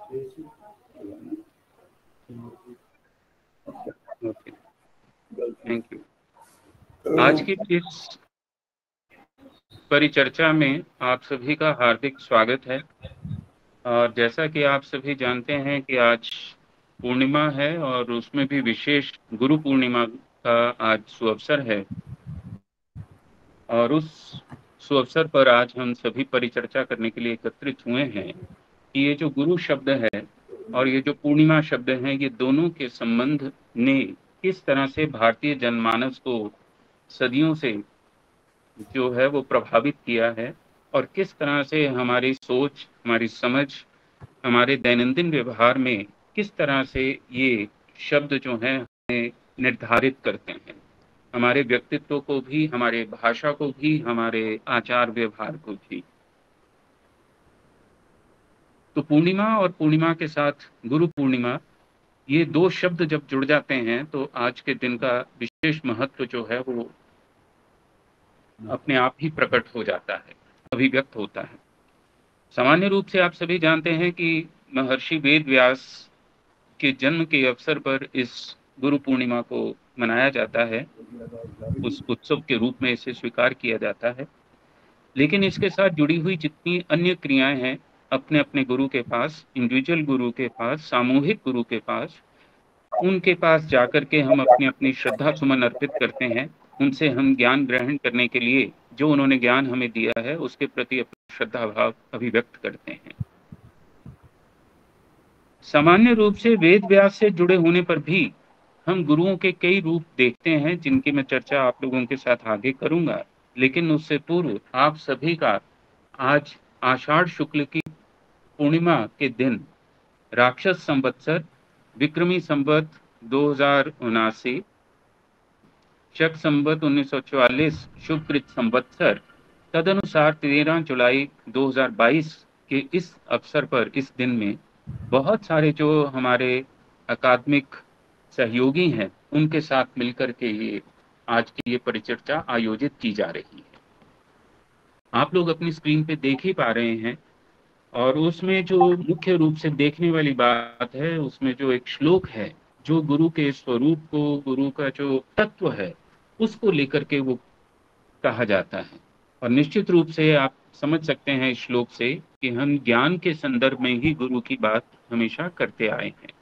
Okay, thank you. आज की इस परिचर्चा में आप सभी का हार्दिक स्वागत है। और जैसा कि आप सभी जानते हैं कि आज पूर्णिमा है और उसमें भी विशेष गुरु पूर्णिमा का आज सुअवसर है। और उस सुअवसर पर आज हम सभी परिचर्चा करने के लिए एकत्रित हुए हैं कि ये जो गुरु शब्द है और ये जो पूर्णिमा शब्द है, ये दोनों के संबंध ने किस तरह से भारतीय जनमानस को सदियों से जो है वो प्रभावित किया है और किस तरह से हमारी सोच, हमारी समझ, हमारे दैनंदिन व्यवहार में किस तरह से ये शब्द जो हैं हमें निर्धारित करते हैं, हमारे व्यक्तित्व को भी, हमारे भाषा को भी, हमारे आचार व्यवहार को भी। तो पूर्णिमा और पूर्णिमा के साथ गुरु पूर्णिमा, ये दो शब्द जब जुड़ जाते हैं तो आज के दिन का विशेष महत्व जो है वो अपने आप ही प्रकट हो जाता है, अभिव्यक्त होता है। सामान्य रूप से आप सभी जानते हैं कि महर्षि वेद व्यास के जन्म के अवसर पर इस गुरु पूर्णिमा को मनाया जाता है, उस उत्सव के रूप में इसे स्वीकार किया जाता है। लेकिन इसके साथ जुड़ी हुई जितनी अन्य क्रियाएं हैं, अपने अपने गुरु के पास, इंडिविजुअल गुरु के पास, सामूहिक गुरु के पास, उनके पास जाकर के हम अपनी अपनी श्रद्धा सुमन अर्पित करते हैं। उनसे हम ज्ञान ग्रहण करने के लिए, जो उन्होंने ज्ञान हमें दिया है उसके प्रति अपना श्रद्धा भाव अभिव्यक्त करते हैं। सामान्य रूप से वेद व्यास से जुड़े होने पर भी हम गुरुओं के कई रूप देखते हैं, जिनकी मैं चर्चा आप लोगों के साथ आगे करूंगा। लेकिन उससे पूर्व आप सभी का आज आषाढ़ शुक्ल की पूर्णिमा के दिन राक्षस संवत्सर विक्रमी संवत 2079, शक संवत 1944 शुभकृत संवत्सर, तदनुसार 13 जुलाई 2022 के इस अवसर पर, इस दिन में बहुत सारे जो हमारे अकादमिक सहयोगी हैं उनके साथ मिलकर के ये आज की ये परिचर्चा आयोजित की जा रही है। आप लोग अपनी स्क्रीन पे देख ही पा रहे हैं और उसमें जो मुख्य रूप से देखने वाली बात है, उसमें जो एक श्लोक है जो गुरु के स्वरूप को, गुरु का जो तत्व है उसको लेकर के वो कहा जाता है। और निश्चित रूप से आप समझ सकते हैं इस श्लोक से कि हम ज्ञान के संदर्भ में ही गुरु की बात हमेशा करते आए हैं।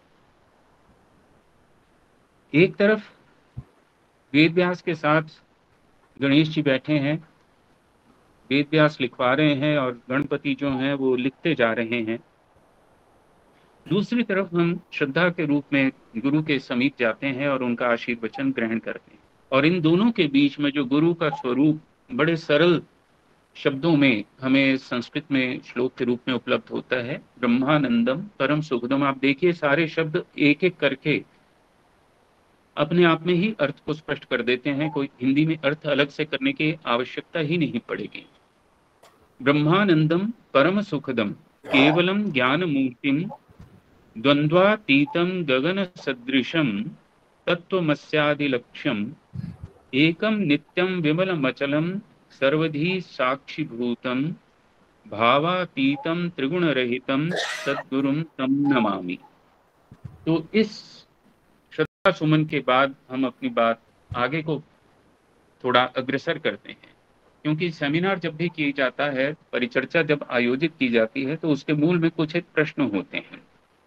एक तरफ वेद व्यास के साथ गणेश जी बैठे हैं, वेद व्यास लिखवा रहे हैं और गणपति जो हैं वो लिखते जा रहे हैं। दूसरी तरफ हम श्रद्धा के रूप में गुरु के समीप जाते हैं और उनका आशीर्वचन ग्रहण करते हैं। और इन दोनों के बीच में जो गुरु का स्वरूप बड़े सरल शब्दों में हमें संस्कृत में श्लोक के रूप में उपलब्ध होता है, ब्रह्मानंदम परम सुखदम। आप देखिए सारे शब्द एक एक करके अपने आप में ही अर्थ को स्पष्ट कर देते हैं, कोई हिंदी में अर्थ अलग से करने की आवश्यकता ही नहीं पड़ेगी। ब्रह्मानंदम परम सुखदम केवलम ज्ञान मूर्तिम द्वंद्वातीतं गगन सदृशम तत्वमस्यादिलक्ष्यम एकम नित्यम विमलमचलम सर्वधी साक्षिभूतम भावातीतं त्रिगुणरहितं सद्गुरुं तं नमामि। तो इस श्रद्धा सुमन के बाद हम अपनी बात आगे को थोड़ा अग्रसर करते हैं, क्योंकि सेमिनार जब भी किया जाता है, परिचर्चा जब आयोजित की जाती है तो उसके मूल में कुछ एक प्रश्न होते हैं।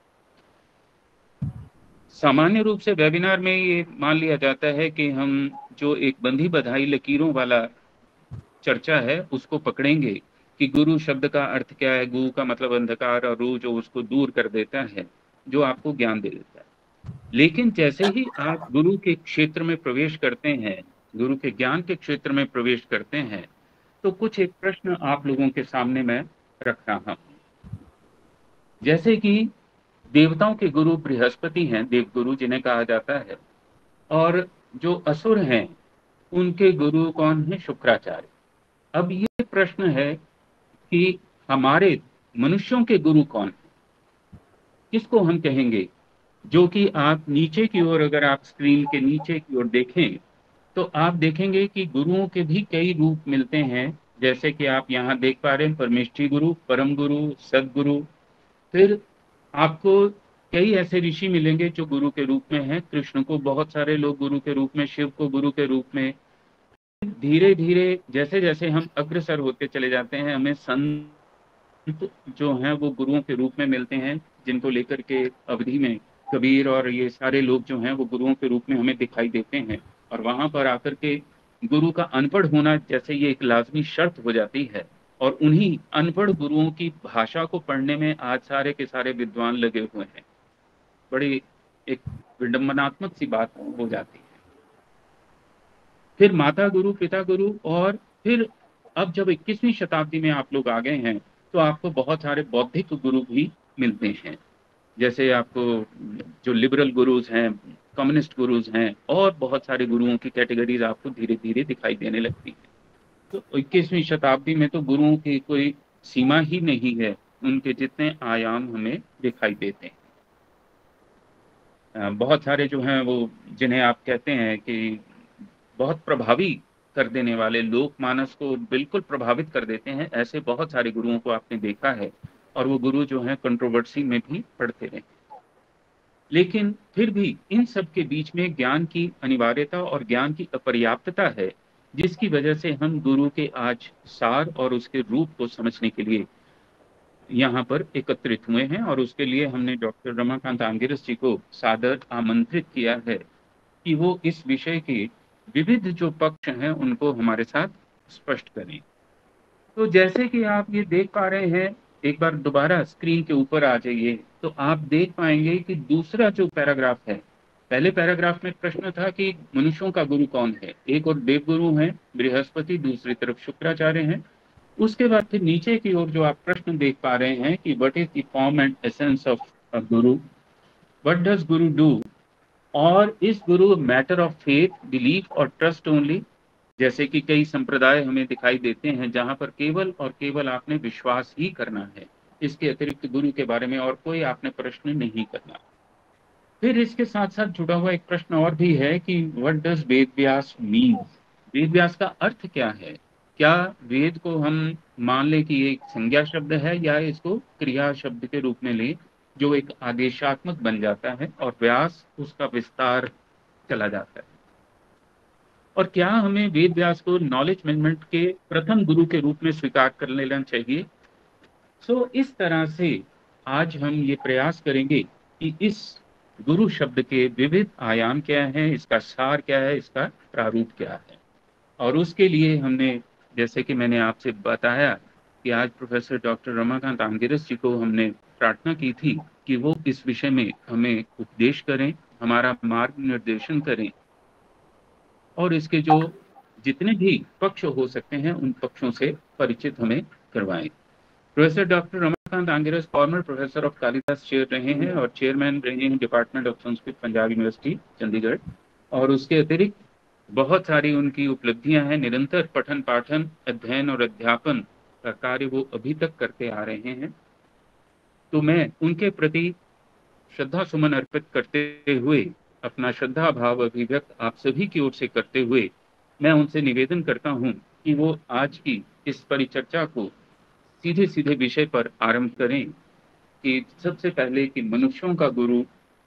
सामान्य रूप से वेबिनार में ये मान लिया जाता है कि हम जो एक बंधी बधाई लकीरों वाला चर्चा है उसको पकड़ेंगे कि गुरु शब्द का अर्थ क्या है। गु का मतलब अंधकार और रू जो उसको दूर कर देता है, जो आपको ज्ञान दे देता है। लेकिन जैसे ही आप गुरु के क्षेत्र में प्रवेश करते हैं, गुरु के ज्ञान के क्षेत्र में प्रवेश करते हैं, तो कुछ एक प्रश्न आप लोगों के सामने मैं रख रहा हूं। जैसे कि देवताओं के गुरु बृहस्पति हैं, देवगुरु जिन्हें कहा जाता है, और जो असुर हैं उनके गुरु कौन है? शुक्राचार्य। अब ये प्रश्न है कि हमारे मनुष्यों के गुरु कौन है, किसको हम कहेंगे? जो कि आप नीचे की ओर, अगर आप स्क्रीन के नीचे की ओर देखें तो आप देखेंगे कि गुरुओं के भी कई रूप मिलते हैं। जैसे कि आप यहाँ देख पा रहे हैं, परमेष्ठी गुरु, परम गुरु, सदगुरु, फिर आपको कई ऐसे ऋषि मिलेंगे जो गुरु के रूप में हैं। कृष्ण को बहुत सारे लोग गुरु के रूप में, शिव को गुरु के रूप में। धीरे धीरे जैसे जैसे हम अग्रसर होते चले जाते हैं, हमें संत जो हैं वो गुरुओं के रूप में मिलते हैं, जिनको लेकर के अवधि में कबीर और ये सारे लोग जो हैं वो गुरुओं के रूप में हमें दिखाई देते हैं। और वहां पर आकर के गुरु का अनपढ़ होना जैसे ये एक लाजमी शर्त हो जाती है। और उन्हीं अनपढ़ गुरुओं की भाषा को पढ़ने में आज सारे के सारे विद्वान लगे हुए हैं। बड़ी एक विडंबनात्मक सी बात हो जाती है। फिर माता गुरु, पिता गुरु, और फिर अब जब 21वीं शताब्दी में आप लोग आ गए हैं तो आपको बहुत सारे बौद्धिक गुरु भी मिलते हैं। जैसे आपको जो लिबरल गुरुज हैं, कम्युनिस्ट गुरुज हैं, और बहुत सारे गुरुओं की कैटेगरीज आपको धीरे धीरे दिखाई देने लगती है। तो 21वीं शताब्दी में तो गुरुओं की कोई सीमा ही नहीं है, उनके जितने आयाम हमें दिखाई देते हैं। बहुत सारे जो हैं वो, जिन्हें आप कहते हैं कि बहुत प्रभावी कर देने वाले, लोकमानस को बिल्कुल प्रभावित कर देते हैं, ऐसे बहुत सारे गुरुओं को आपने देखा है। और वो गुरु जो हैं कंट्रोवर्सी में भी पढ़ते रहे। लेकिन फिर भी इन सब के बीच में ज्ञान की अनिवार्यता और ज्ञान की अपर्याप्तता है, जिसकी वजह से हम गुरु के आज सार और उसके रूप को समझने के लिए यहाँ पर एकत्रित हुए हैं। और उसके लिए हमने डॉक्टर रमाकांत आंगिरस जी को सादर आमंत्रित किया है कि वो इस विषय के विविध जो पक्ष हैं उनको हमारे साथ स्पष्ट करें। तो जैसे कि आप ये देख पा रहे हैं, एक बार दोबारा स्क्रीन के ऊपर आ जाइए तो आप देख पाएंगे कि दूसरा जो पैराग्राफ है, पहले पैराग्राफ में प्रश्न था कि मनुष्यों का गुरु कौन है। एक और देव गुरु हैं बृहस्पति, दूसरी तरफ शुक्राचार्य हैं। उसके बाद फिर नीचे की ओर जो आप प्रश्न देख पा रहे हैं कि what is the form and essence of a guru, what does guru do, और इस guru matter of faith, belief और ट्रस्ट ओनली। जैसे कि कई संप्रदाय हमें दिखाई देते हैं जहां पर केवल और केवल आपने विश्वास ही करना है, इसके अतिरिक्त गुरु के बारे में और कोई आपने प्रश्न नहीं करना। फिर इसके साथ साथ जुड़ा हुआ एक प्रश्न और भी है कि what does Ved Vyas mean, Ved Vyas का अर्थ क्या है। क्या वेद को हम मान ले कि ये एक संज्ञा शब्द है, या इसको क्रिया शब्द के रूप में ले जो एक आदेशात्मक बन जाता है और व्यास उसका विस्तार चला जाता है। और क्या हमें वेद व्यास को नॉलेज मैनेजमेंट के प्रथम गुरु के रूप में स्वीकार कर लेना चाहिए। इस तरह से आज हम ये प्रयास करेंगे कि इस गुरु शब्द के विविध आयाम क्या हैं, इसका सार क्या है, इसका प्रारूप क्या है। और उसके लिए हमने, जैसे कि मैंने आपसे बताया, कि आज प्रोफेसर डॉक्टर रमाकांत आंगिरस जी को हमने प्रार्थना की थी कि वो इस विषय में हमें उपदेश करें, हमारा मार्गनिर्देशन करें, और इसके जो जितने भी पक्ष हो सकते हैं उन पक्षों से परिचित हमें करवाएं। Professor doctor Ramakant Angiras former professor of Kalidas chair रहे हैं और चेयरमैन रहे हैं department of Sanskrit, Punjab university Chandigarh. और उसके अतिरिक्त बहुत सारी उनकी उपलब्धियां हैं। निरंतर पठन पाठन, अध्ययन और अध्यापन का कार्य वो अभी तक करते आ रहे हैं। तो मैं उनके प्रति श्रद्धा सुमन अर्पित करते हुए, अपना श्रद्धा भाव अभिव्यक्त आप सभी की ओर से करते हुए, मैं उनसे निवेदन करता हूं कि वो आज की इस परिचर्चा को सीधे सीधे विषय पर आरंभ करें कि सबसे पहले कि मनुष्यों का गुरु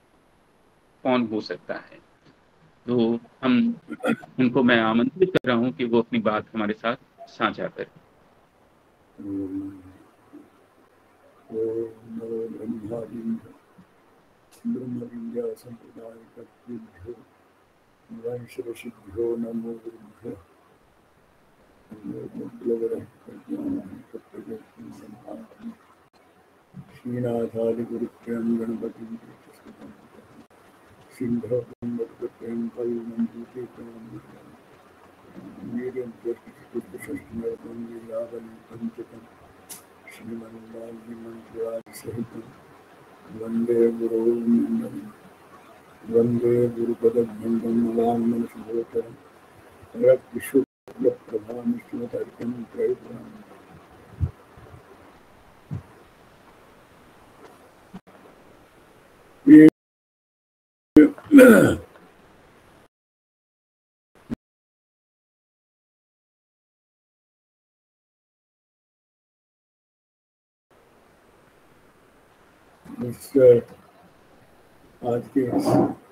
कौन हो सकता है। तो हम उनको मैं आमंत्रित कर रहा हूं कि वो अपनी बात हमारे साथ साझा करें। वंशऋषिभ्यो नमो गुरुभ्यो। श्रीनाथादिगुरुप्रियं गणपतिं सिंधो गणपतिप्रियं फलमंजुतिकं श्रीमन्नादिमन्त्रादिसहितं वन्दे गुरुर्मण्डलं वन्दे गुरुपदभ्यङ्गं मलाङ्मनसुभोचरं रक्तिशुक्लप्रभामिश्रतर्कं त्रैपुरम्। इस आज के इस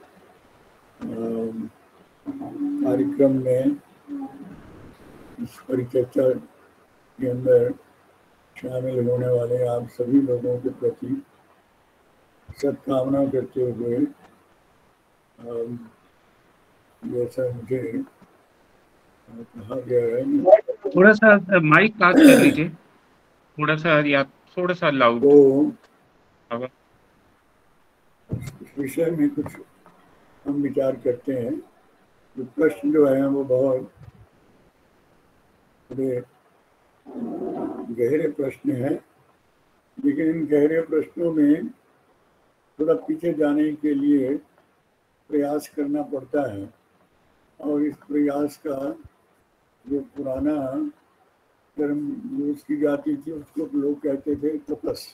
कार्यक्रम में, इस परिचर्चा के अंदर शामिल होने वाले आप सभी लोगों के प्रति सद्कामना करते हुए, जैसा मुझे कहा गया है, थोड़ा सा माइक पास कर लीजिए, थोड़ा सा, या थोड़ा सा लाउड। तो इस विषय में कुछ हम विचार करते हैं। जो प्रश्न जो है वो बहुत बड़े गहरे प्रश्न हैं, लेकिन इन गहरे प्रश्नों में थोड़ा पीछे जाने के लिए प्रयास करना पड़ता है। और इस प्रयास का जो पुराना टर्म यूज की जाती थी उसको लोग कहते थे तपस।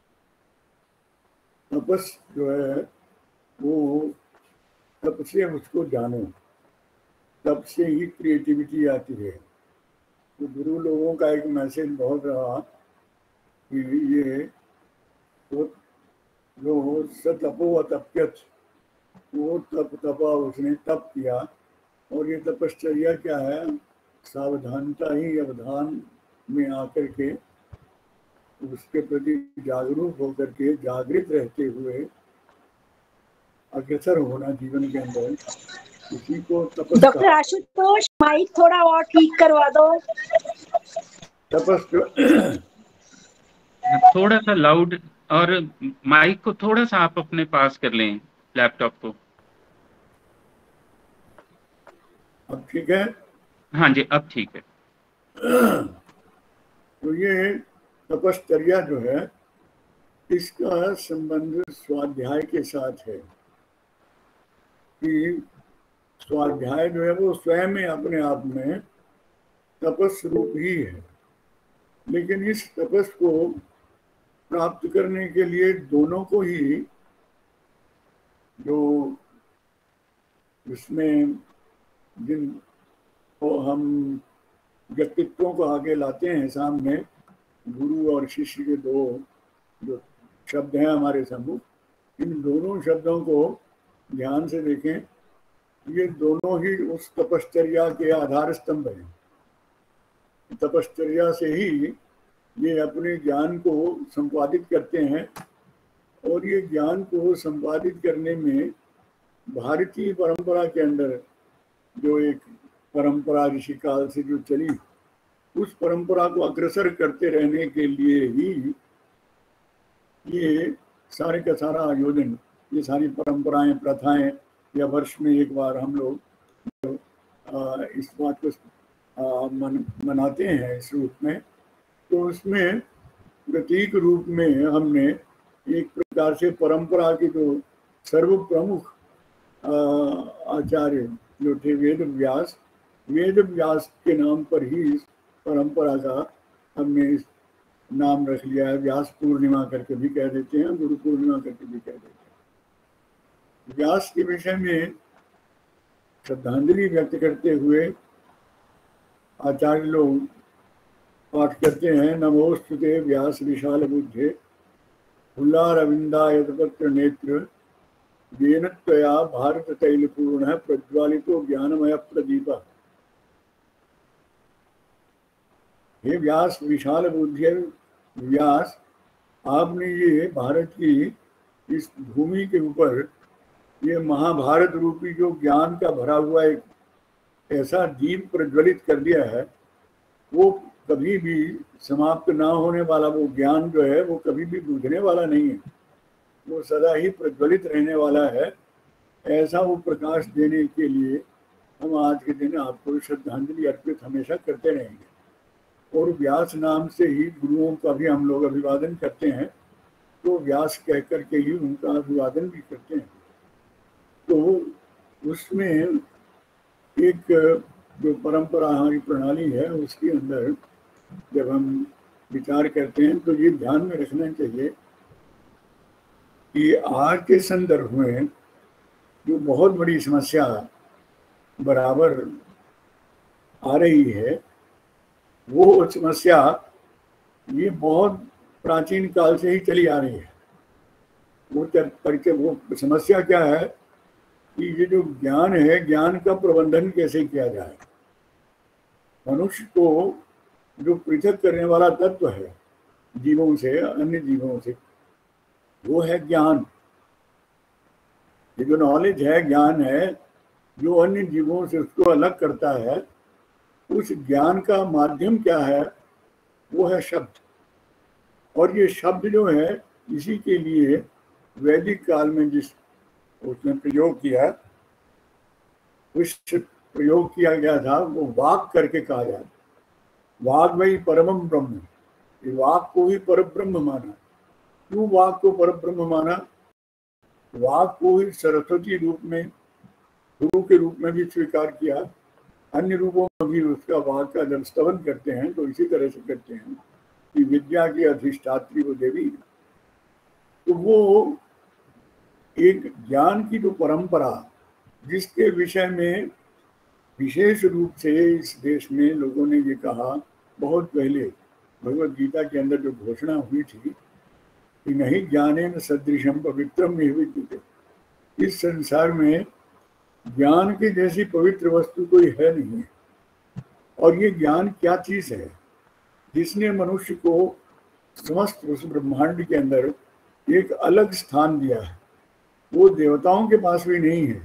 तपस जो है वो तप से उसको जानो, तप से ही क्रिएटिविटी आती है। तो गुरु लोगों का एक मैसेज बहुत रहा कि ये वो जो सतपो अतप्यत, वो तप तपा, उसने तप किया। और ये तपश्चर्या क्या है? सावधानता ही अवधान में आकर के उसके प्रति जागरूक होकर के, जागृत रहते हुए अग्रसर होना जीवन के अंदर, इसी को तपस डॉक्टर आशुतोष, माइक थोड़ा और ठीक करवा दो। तपस थोड़ा सा लाउड, और माइक को थोड़ा सा आप अपने पास कर लें, लैपटॉप को। अब ठीक है? हाँ जी, अब ठीक है। तो ये तपश्चर्या जो है, इसका संबंध स्वाध्याय के साथ है कि स्वाध्याय जो है वो स्वयं में अपने आप में तपस रूप ही है। लेकिन इस तपस को प्राप्त करने के लिए दोनों को ही, जो इसमें जिन को हम व्यक्तित्वों को आगे लाते हैं सामने, गुरु और शिष्य के दो जो शब्द हैं हमारे सम्मुख, इन दोनों शब्दों को ध्यान से देखें। ये दोनों ही उस तपश्चर्या के आधार स्तंभ हैं। तपश्चर्या से ही ये अपने ज्ञान को संपादित करते हैं। और ये ज्ञान को संपादित करने में भारतीय परंपरा के अंदर जो एक परंपरा ऋषि काल से जो चली, उस परंपरा को अग्रसर करते रहने के लिए ही ये सारे का सारा आयोजन, ये सारी परंपराएं, प्रथाएं, या वर्ष में एक बार हम लोग इस बात को मनाते हैं इस रूप में। तो उसमें प्रतीक रूप में हमने एक प्रकार से परंपरा के जो सर्व प्रमुख आचार्य जो थे वेद व्यास के नाम पर ही इस परंपरा का हमने इस नाम रख लिया है। व्यास पूर्णिमा करके भी कह देते हैं, गुरु पूर्णिमा करके भी कह देते हैं। व्यास के विषय में श्रद्धांजलि व्यक्त करते हुए आचार्य लोग पाठ करते हैं, नमोस्तुते व्यास विशाल बुद्धे फुल्लारविंदाय पत्र नेत्र येन त्वया भारत तैलपूर्ण प्रज्वालितो ज्ञानमय प्रदीप। हे व्यास विशाल बुद्धि व्यास, आपने ये भारत की इस भूमि के ऊपर ये महाभारत रूपी जो ज्ञान का भरा हुआ एक ऐसा दीप प्रज्वलित कर दिया है, वो कभी भी समाप्त ना होने वाला वो ज्ञान जो है वो कभी भी बुझने वाला नहीं है, वो सदा ही प्रज्वलित रहने वाला है। ऐसा वो प्रकाश देने के लिए हम आज के दिन आपको श्रद्धांजलि अर्पित हमेशा करते रहेंगे। और व्यास नाम से ही गुरुओं का भी हम लोग अभिवादन करते हैं, तो व्यास कह करके ही उनका अभिवादन भी करते हैं। तो उसमें एक जो परंपरा हमारी प्रणाली है उसके अंदर जब हम विचार करते हैं तो ये ध्यान में रखना चाहिए कि आज के संदर्भ में जो बहुत बड़ी समस्या बराबर आ रही है, वो समस्या ये बहुत प्राचीन काल से ही चली आ रही है। वो समस्या क्या है कि ये जो ज्ञान है, ज्ञान का प्रबंधन कैसे किया जाए। मनुष्य को जो पृथक करने वाला तत्व है जीवों से, अन्य जीवों से, वो है ज्ञान। ये जो नॉलेज है, ज्ञान है, जो अन्य जीवों से उसको अलग करता है, उस ज्ञान का माध्यम क्या है? वो है शब्द। और ये शब्द जो है, इसी के लिए वैदिक काल में जिस उसने प्रयोग किया, उस प्रयोग किया गया था, वो वाक करके कहा जाता। वाक वही परम ब्रह्म, ये वाक को ही परब्रह्म माना। क्यों वाक को परब्रह्म माना? वाक को ही सरस्वती रूप में, गुरु के रूप में भी स्वीकार किया। अन्य रूपों में भी उसका वाक का जब स्तवन करते हैं तो इसी तरह से करते हैं कि विद्या की अधिष्ठात्री वो देवी। तो वो एक ज्ञान की जो परंपरा, जिसके विषय में विशेष रूप से इस देश में लोगों ने ये कहा, बहुत पहले भगवद गीता के अंदर जो घोषणा हुई थी कि नहीं ज्ञानेन सदृशम पवित्रम विद्यते, इस संसार में ज्ञान की जैसी पवित्र वस्तु कोई है नहीं। और ये ज्ञान क्या चीज है जिसने मनुष्य को समस्त उस ब्रह्मांड के अंदर एक अलग स्थान दिया है? वो देवताओं के पास भी नहीं है,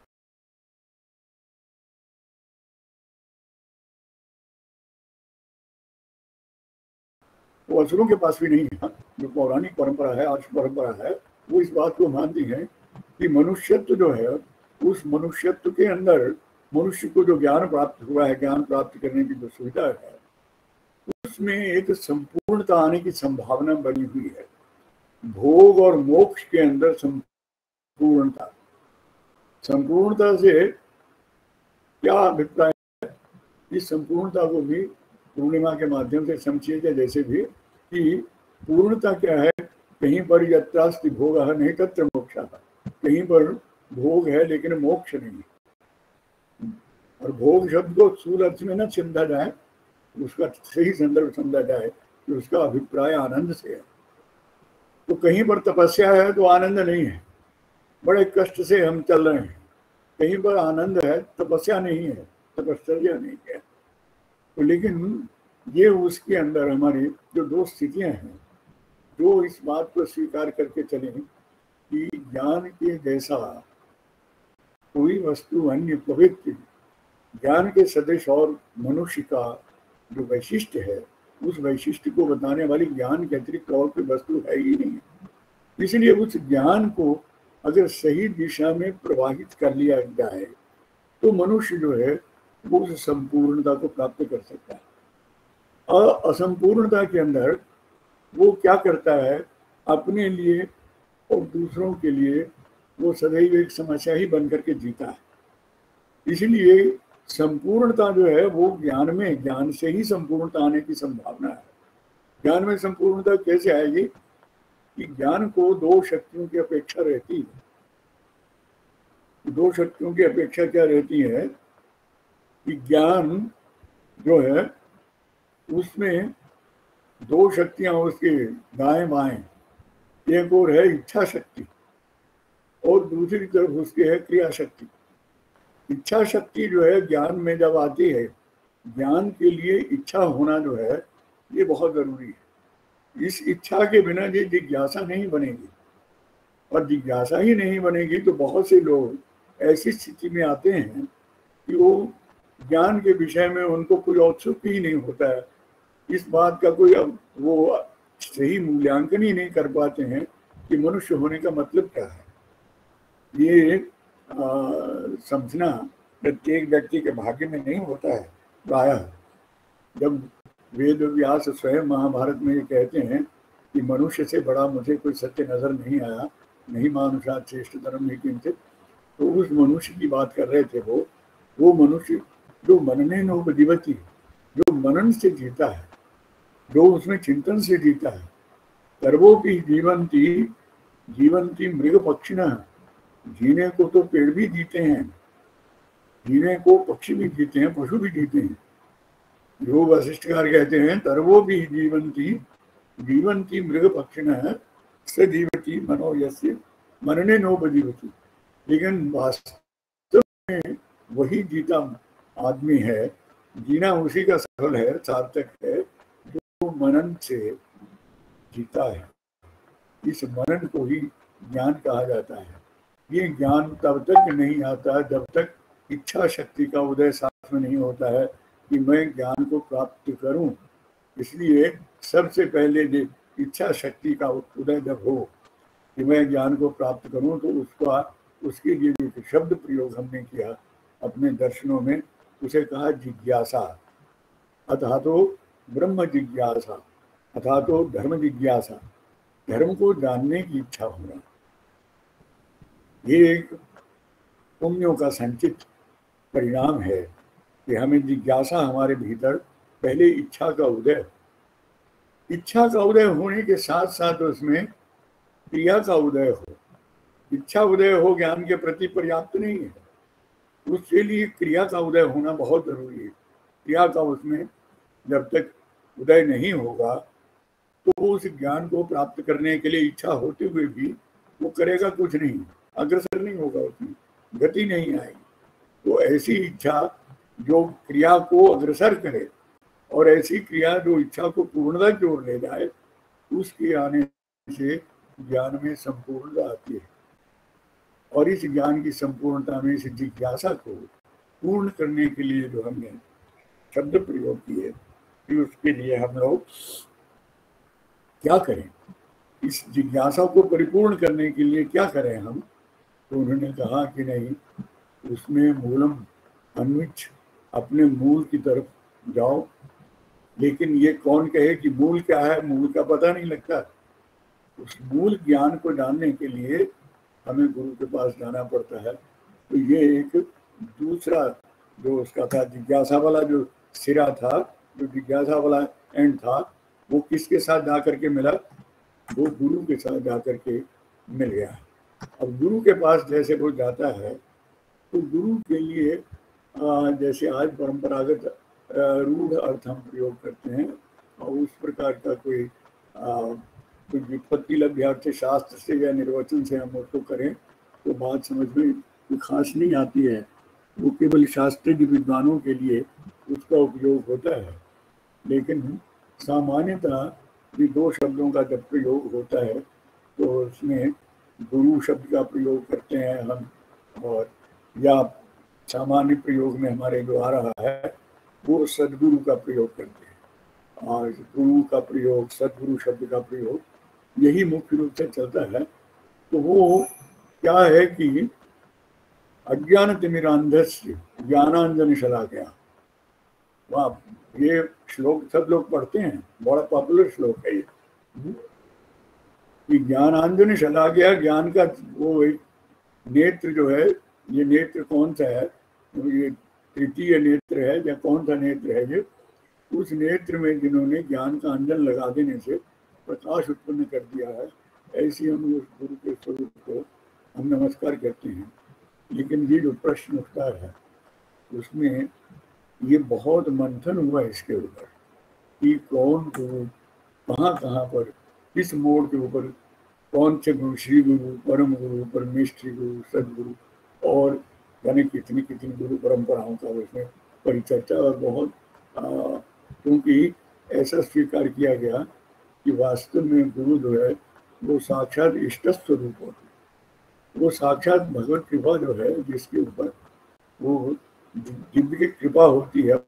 वो असुरों के पास भी नहीं है। जो पौराणिक परंपरा है, आर्ष परंपरा है, वो इस बात को मानती है कि मनुष्यत्व जो है, उस मनुष्यत्व के अंदर मनुष्य को जो ज्ञान प्राप्त हुआ है, ज्ञान प्राप्त करने की जो सुविधा है, उसमें एक संपूर्णता आने की संभावना बनी हुई है। भोग और मोक्ष के अंदर संपूर्णता। संपूर्णता से क्या अभिप्राय है? इस संपूर्णता को भी पूर्णिमा के माध्यम से समझिएगा। जैसे भी कि पूर्णता क्या है, कहीं पर यत्रास्ति भोगः नहीं तत्र मोक्षः, कहीं पर भोग है लेकिन मोक्ष नहीं। और भोग शब्द को स्थूल अर्थ में न समझा जाए, उसका सही संदर्भ समझा जाए कि उसका अभिप्राय आनंद से है। तो कहीं पर तपस्या है तो आनंद नहीं है, बड़े कष्ट से हम चल रहे हैं। कहीं पर आनंद है, तपस्या नहीं है, तपश्चर्या नहीं है। तो लेकिन ये उसके अंदर हमारी जो दो स्थितियां हैं, जो इस बात को स्वीकार करके चलें कि ज्ञान के जैसा कोई वस्तु अन्य पवित्र, ज्ञान के सदृश और मनुष्य का जो वैशिष्ट है, उस वैशिष्ट को बताने वाली ज्ञान के अतिरिक्त और कोई वस्तु है ही नहीं। इसलिए उस ज्ञान को अगर सही दिशा में प्रवाहित कर लिया जाए तो मनुष्य जो है वो उस संपूर्णता को प्राप्त कर सकता है। और असंपूर्णता के अंदर वो क्या करता है, अपने लिए और दूसरों के लिए वो सदैव एक समस्या ही बन करके जीता है। इसलिए संपूर्णता जो है वो ज्ञान में, ज्ञान से ही संपूर्णता आने की संभावना है। ज्ञान में संपूर्णता कैसे आएगी कि ज्ञान को दो शक्तियों की अपेक्षा रहती है। दो शक्तियों की अपेक्षा क्या रहती है कि ज्ञान जो है उसमें दो शक्तियां उसके दाएं बाएं, एक और है इच्छा शक्ति और दूसरी तरफ उसके है क्रिया शक्ति। इच्छा शक्ति जो है ज्ञान में जब आती है, ज्ञान के लिए इच्छा होना जो है ये बहुत जरूरी है। इस इच्छा के बिना ये जिज्ञासा नहीं बनेगी, और जिज्ञासा ही नहीं बनेगी तो बहुत से लोग ऐसी स्थिति में आते हैं कि वो ज्ञान के विषय में उनको कोई औत्सुक ही नहीं होता है। इस बात का कोई वो सही मूल्यांकन ही नहीं कर पाते हैं कि मनुष्य होने का मतलब क्या है। ये समझना प्रत्येक व्यक्ति के भाग्य में नहीं होता है। प्रायः जब वेद व्यास स्वयं महाभारत में ये कहते हैं कि मनुष्य से बड़ा मुझे कोई सत्य नजर नहीं आया, नहीं मानुषात् श्रेष्ठतरं नहीं किंचित्, तो उस मनुष्य की बात कर रहे थे। वो मनुष्य जो मनने नोपजीवति, जो मनन से जीता है, जो उसमें चिंतन से जीता है। सर्वोपि जीवंती जीवंती मृग पक्षिणः, जीने को तो पेड़ भी जीते हैं, जीने को पक्षी भी जीते हैं, पशु भी जीते हैं। जो वशिष्ठकार कहते हैं सर्वोपि जीवंती जीवंती मृग पक्षिणः स जीवति जीवति मनो यस्य मनने नोपजीवति। लेकिन वास्तव में वही जीता आदमी है, जीना उसी का सफल है, सार्थक है, जो मनन से जीता है। इस मनन को ही ज्ञान कहा जाता है। ये ज्ञान तब तक नहीं आता जब तक इच्छा शक्ति का उदय साथ में नहीं होता है कि मैं ज्ञान को प्राप्त करूं। इसलिए सबसे पहले इच्छा शक्ति का उदय जब हो कि मैं ज्ञान को प्राप्त करूं, तो उसके लिए जो शब्द प्रयोग हमने किया अपने दर्शनों में, उसे कहा जिज्ञासा। अतः तो ब्रह्म जिज्ञासा, अतः तो धर्म जिज्ञासा, धर्म को जानने की इच्छा होना। ये एक पुण्यों का संचित परिणाम है कि हमें जिज्ञासा हमारे भीतर पहले इच्छा का उदय होने के साथ साथ उसमें क्रिया का उदय हो। इच्छा उदय हो ज्ञान के प्रति पर्याप्त नहीं है, उसके लिए क्रिया का उदय होना बहुत जरूरी है। क्रिया का उसमें जब तक उदय नहीं होगा तो उस ज्ञान को प्राप्त करने के लिए इच्छा होते हुए भी वो करेगा कुछ नहीं, अग्रसर नहीं होगा, उसमें गति नहीं आएगी। तो ऐसी इच्छा जो क्रिया को अग्रसर करे और ऐसी क्रिया जो इच्छा को पूर्णता की ओर ले जाए, उसके आने से ज्ञान में संपूर्णता आती है। और इस ज्ञान की संपूर्णता में इस जिज्ञासा को पूर्ण करने के लिए जो हमने शब्द प्रयोग किए कि उसके लिए हम लोग क्या करें, इस जिज्ञासा को परिपूर्ण करने के लिए क्या करें हम। तो उन्होंने कहा कि नहीं, उसमें मूलम अन्विच्छ, अपने मूल की तरफ जाओ। लेकिन ये कौन कहे कि मूल क्या है, मूल का पता नहीं लगता। उस मूल ज्ञान को जानने के लिए हमें गुरु के पास जाना पड़ता है। तो ये एक दूसरा जो उसका था, जिज्ञासा वाला जो सिरा था, जो जिज्ञासा वाला एंड था, वो किसके साथ जा करके मिला, वो गुरु के साथ जा करके मिल गया। अब गुरु के पास जैसे वो जाता है तो गुरु के लिए जैसे आज परंपरागत रूढ़ अर्थ हम प्रयोग करते हैं और उस प्रकार का कोई व्युत्पत्ति लभ्यार्थ शास्त्र से या निर्वचन से हम उसको करें तो बात समझ में कोई खास नहीं आती है। वो केवल शास्त्रीय विद्वानों के लिए उसका उपयोग होता है। लेकिन सामान्यतः ये दो शब्दों का जब प्रयोग होता है तो उसमें गुरु शब्द का प्रयोग करते हैं हम, और या सामान्य प्रयोग में हमारे जो आ रहा है वो सदगुरु का प्रयोग करते हैं। और गुरु का प्रयोग, सदगुरु शब्द का प्रयोग, यही मुख्य रूप से चलता है। तो वो क्या है कि अज्ञान तिमिरांधस्य ज्ञानांजन शलाकया, वाह, ये श्लोक सब लोग पढ़ते हैं, बड़ा पॉपुलर श्लोक है ये कि ज्ञानांजन शलाकया, ज्ञान का वो एक नेत्र जो है, ये नेत्र कौन सा है, ये तृतीय नेत्र है या कौन सा नेत्र है ये, उस नेत्र में जिन्होंने ज्ञान का अंजन लगा देने से प्रकाश उत्पन्न कर दिया है, ऐसी हम उस गुरु के स्वरूप को हम नमस्कार करते हैं। लेकिन ये जो प्रश्न उठता है उसमें ये बहुत मंथन हुआ इसके ऊपर कि कौन गुरु, कहाँ कहाँ पर, किस मोड़ के ऊपर, कौन से गुरु, श्री गुरु, परम गुरु, परमेश्वरी गुरु, सदगुरु, और यानी कितनी कितनी गुरु परंपराओं का उसमें परिचर्चा। और बहुत क्योंकि ऐसा स्वीकार किया गया कि वास्तव में गुरु जो है वो साक्षात इष्ट स्वरूप होते, वो साक्षात भगवत कृपा जो है जिसके ऊपर वो दिव्य कृपा होती है,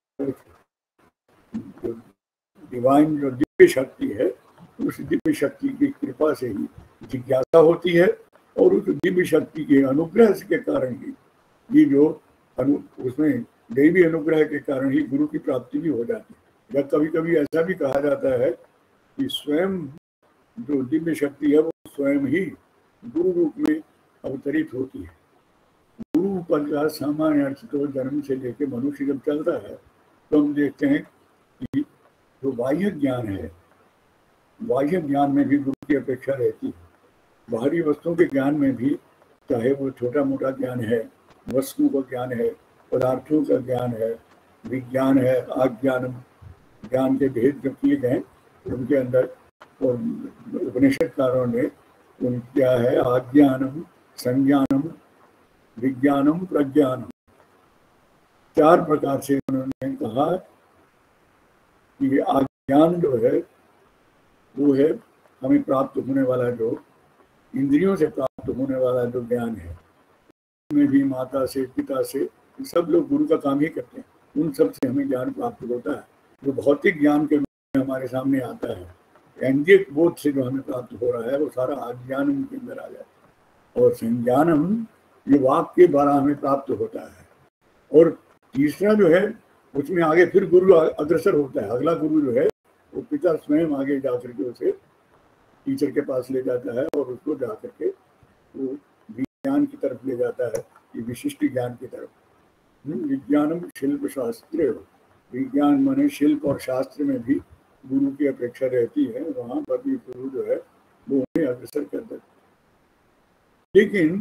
डिवाइन जो दिव्य शक्ति है, उस दिव्य शक्ति की कृपा से ही जिज्ञासा होती है। और उस दिव्य शक्ति के अनुग्रह के कारण ही ये जो उसमें दैवी अनुग्रह के कारण ही गुरु की प्राप्ति भी हो जाती है। या कभी कभी ऐसा भी कहा जाता है कि स्वयं जो दिव्य शक्ति है वो स्वयं ही गुरु रूप में अवतरित होती है। गुरु पद का सामान्य अर्थ तो जन्म से लेकर मनुष्य जब चलता है तो हम देखते हैं कि जो बाह्य ज्ञान है, बाह्य ज्ञान में भी गुरु की अपेक्षा रहती है। बाहरी वस्तुओं के ज्ञान में भी, चाहे वो छोटा मोटा ज्ञान है, वस्तुओं का ज्ञान है, पदार्थों का ज्ञान है, विज्ञान है, आज्ञान, ज्ञान के भेद जो किए गए उनके अंदर, और उपनिषदकारों ने क्या है? आज्ञानम, संज्ञानम, विज्ञानम, प्रज्ञानम। 4 प्रकार से उन्होंने कहा कि आज्ञान जो है वो है हमें प्राप्त होने वाला, जो इंद्रियों से प्राप्त होने वाला जो ज्ञान है, में भी माता से, पिता से, सब लोग गुरु का काम ही करते हैं, उन सब से हमें ज्ञान प्राप्त होता है। जो भौतिक ज्ञान के रूप में हमारे सामने आता है, इंद्रिय बोध से जो हमें प्राप्त हो रहा है, वो सारा आज्ञानम के अंदर आ जाता है। और संज्ञानम, ये वाक के द्वारा हमें प्राप्त होता है। और तीसरा जो है, उसमें आगे फिर गुरु अग्रसर होता है। अगला गुरु जो है वो पिता स्वयं आगे जाकर के उसे टीचर के पास ले जाता है और उसको जाकर के वो विज्ञान की तरफ ले जाता है, ये विशिष्ट ज्ञान की तरफ। विज्ञानम शिल्प शास्त्र, विज्ञान माने शिल्प और शास्त्र में भी गुरु की अपेक्षा रहती है। वहां पर भी गुरु जो है वो उन्हें अग्रसर कर देता है। लेकिन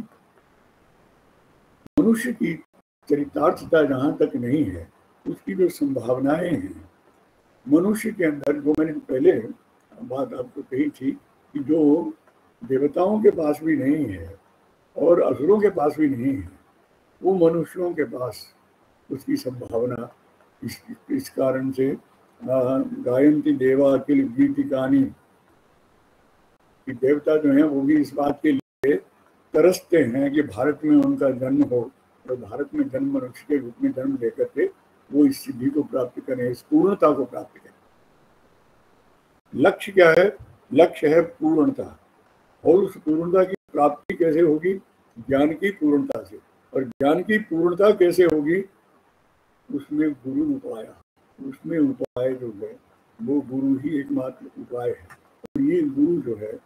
मनुष्य की चरितार्थता जहां तक नहीं है, उसकी जो संभावनाएं हैं मनुष्य के अंदर, जो मैंने पहले बात आपको कही थी कि जो देवताओं के पास भी नहीं है और असुरों के पास भी नहीं है, वो मनुष्यों के पास उसकी संभावना इस कारण से गायंती देवा अखिल गीतिकानी, कि देवता जो हैं वो भी इस बात के लिए तरसते हैं कि भारत में उनका जन्म हो और भारत में जन्म मनुष्य के रूप में जन्म लेकर के वो इस सिद्धि को प्राप्त करें, इस पूर्णता को प्राप्त करें। लक्ष्य क्या है? लक्ष्य है पूर्णता। और उस पूर्णता की प्राप्ति कैसे होगी? ज्ञान की पूर्णता से। और ज्ञान की पूर्णता कैसे होगी? उसमें गुरु उपाय, उसमें उपाय जो है वो गुरु ही एकमात्र उपाय है। और ये गुरु जो है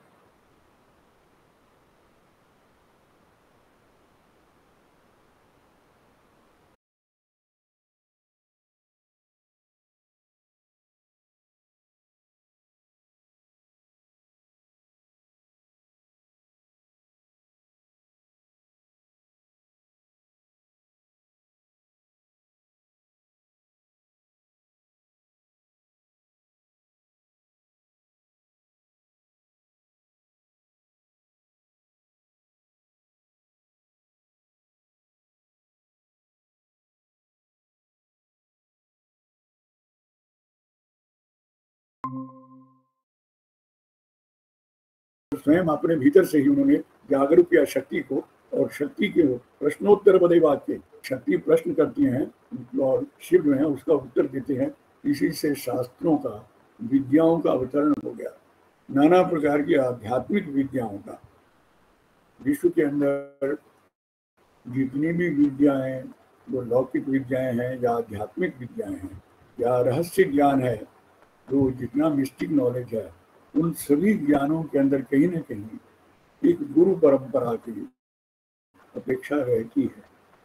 स्वयं अपने भीतर से ही उन्होंने जागरूक किया शक्ति को। और शक्ति के प्रश्नोत्तर बदे वाक्य, शक्ति प्रश्न करती हैं और शिव जो है उसका उत्तर देते हैं। इसी से शास्त्रों का, विद्याओं का अवतरण हो गया, नाना प्रकार की आध्यात्मिक विद्याओं का। विश्व के अंदर जितनी भी विद्याएं, जो लौकिक विद्याएं हैं या आध्यात्मिक विद्याएं हैं या रहस्य ज्ञान है, जो जितना मिस्टिक नॉलेज है, उन सभी ज्ञानों के अंदर कहीं ना कहीं एक गुरु परंपरा की अपेक्षा रहती है।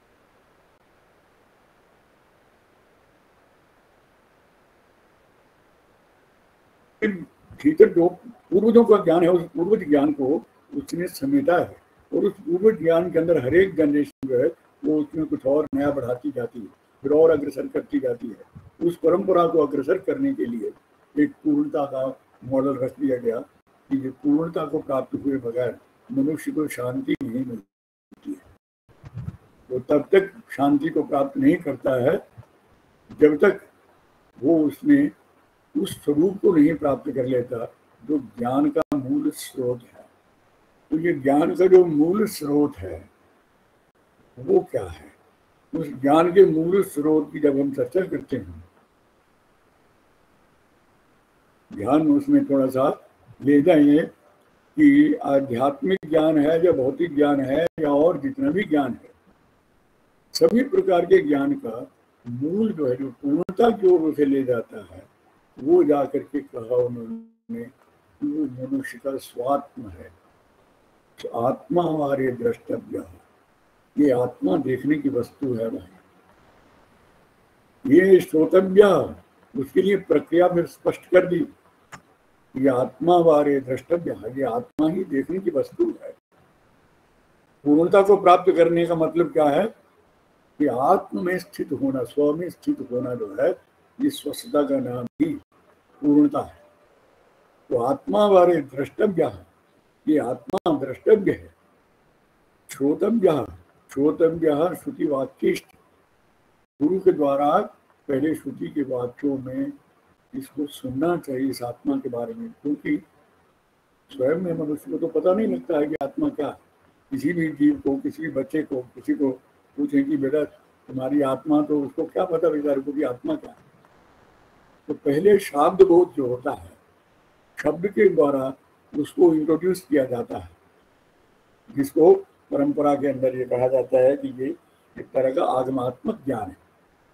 भीतर जो पूर्वजों का ज्ञान है, उस पूर्वज ज्ञान को उसने समेटा है। और उस पूर्वज ज्ञान के अंदर हर एक जनरेशन जो है वो उसमें कुछ और नया बढ़ाती जाती है, फिर और अग्रसर करती जाती है। उस परंपरा को अग्रसर करने के लिए एक पूर्णता का मॉडल रख दिया गया कि ये पूर्णता को प्राप्त हुए बगैर मनुष्य को शांति नहीं मिलती है। वो तब तक शांति को प्राप्त नहीं करता है जब तक वो उसमें उस स्वरूप को नहीं प्राप्त कर लेता जो ज्ञान का मूल स्रोत है। तो ये ज्ञान का जो मूल स्रोत है वो क्या है? उस ज्ञान के मूल स्रोत की जब हम चर्चा करते हैं, ध्यान उसमें थोड़ा सा ले जाइए कि आध्यात्मिक ज्ञान है या भौतिक ज्ञान है या और जितना भी ज्ञान है, सभी प्रकार के ज्ञान का मूल जो है, जो पूर्णता की ओर उसे ले जाता है, वो जाकर के कहा उन्होंने वो मनुष्य का स्वात्म है। तो आत्मा हमारे द्रष्टव्य, ये आत्मा देखने की वस्तु है भाई, ये श्रोतव्य, उसके लिए प्रक्रिया फिर स्पष्ट कर दी। ये आत्मा वारे द्रष्टव्य, ये आत्मा ही देखने की वस्तु है। पूर्णता को प्राप्त करने का मतलब क्या है कि आत्म में स्थित होना, स्व में स्थित होना जो है, ये स्वस्थता का नाम ही पूर्णता है। तो आत्मा वारे द्रष्टव्य है, ये आत्मा द्रष्टव्य है। श्रोतव्य श्रोतव्य श्रुति वाक्यिष्ट, गुरु के द्वारा पहले श्रुति के वाक्यों में इसको सुनना चाहिए इस आत्मा के बारे में, क्योंकि स्वयं में मनुष्य को तो पता नहीं लगता है कि आत्मा क्या है। किसी भी जीव को, किसी भी बच्चे को, किसी को पूछें कि बेटा तुम्हारी आत्मा, तो उसको क्या पता बेचारे को कि आत्मा क्या है। तो पहले शब्द बोध जो होता है, शब्द के द्वारा उसको इंट्रोड्यूस किया जाता है, जिसको परंपरा के अंदर ये कहा जाता है कि ये एक तरह का आगमात्मक ज्ञान है,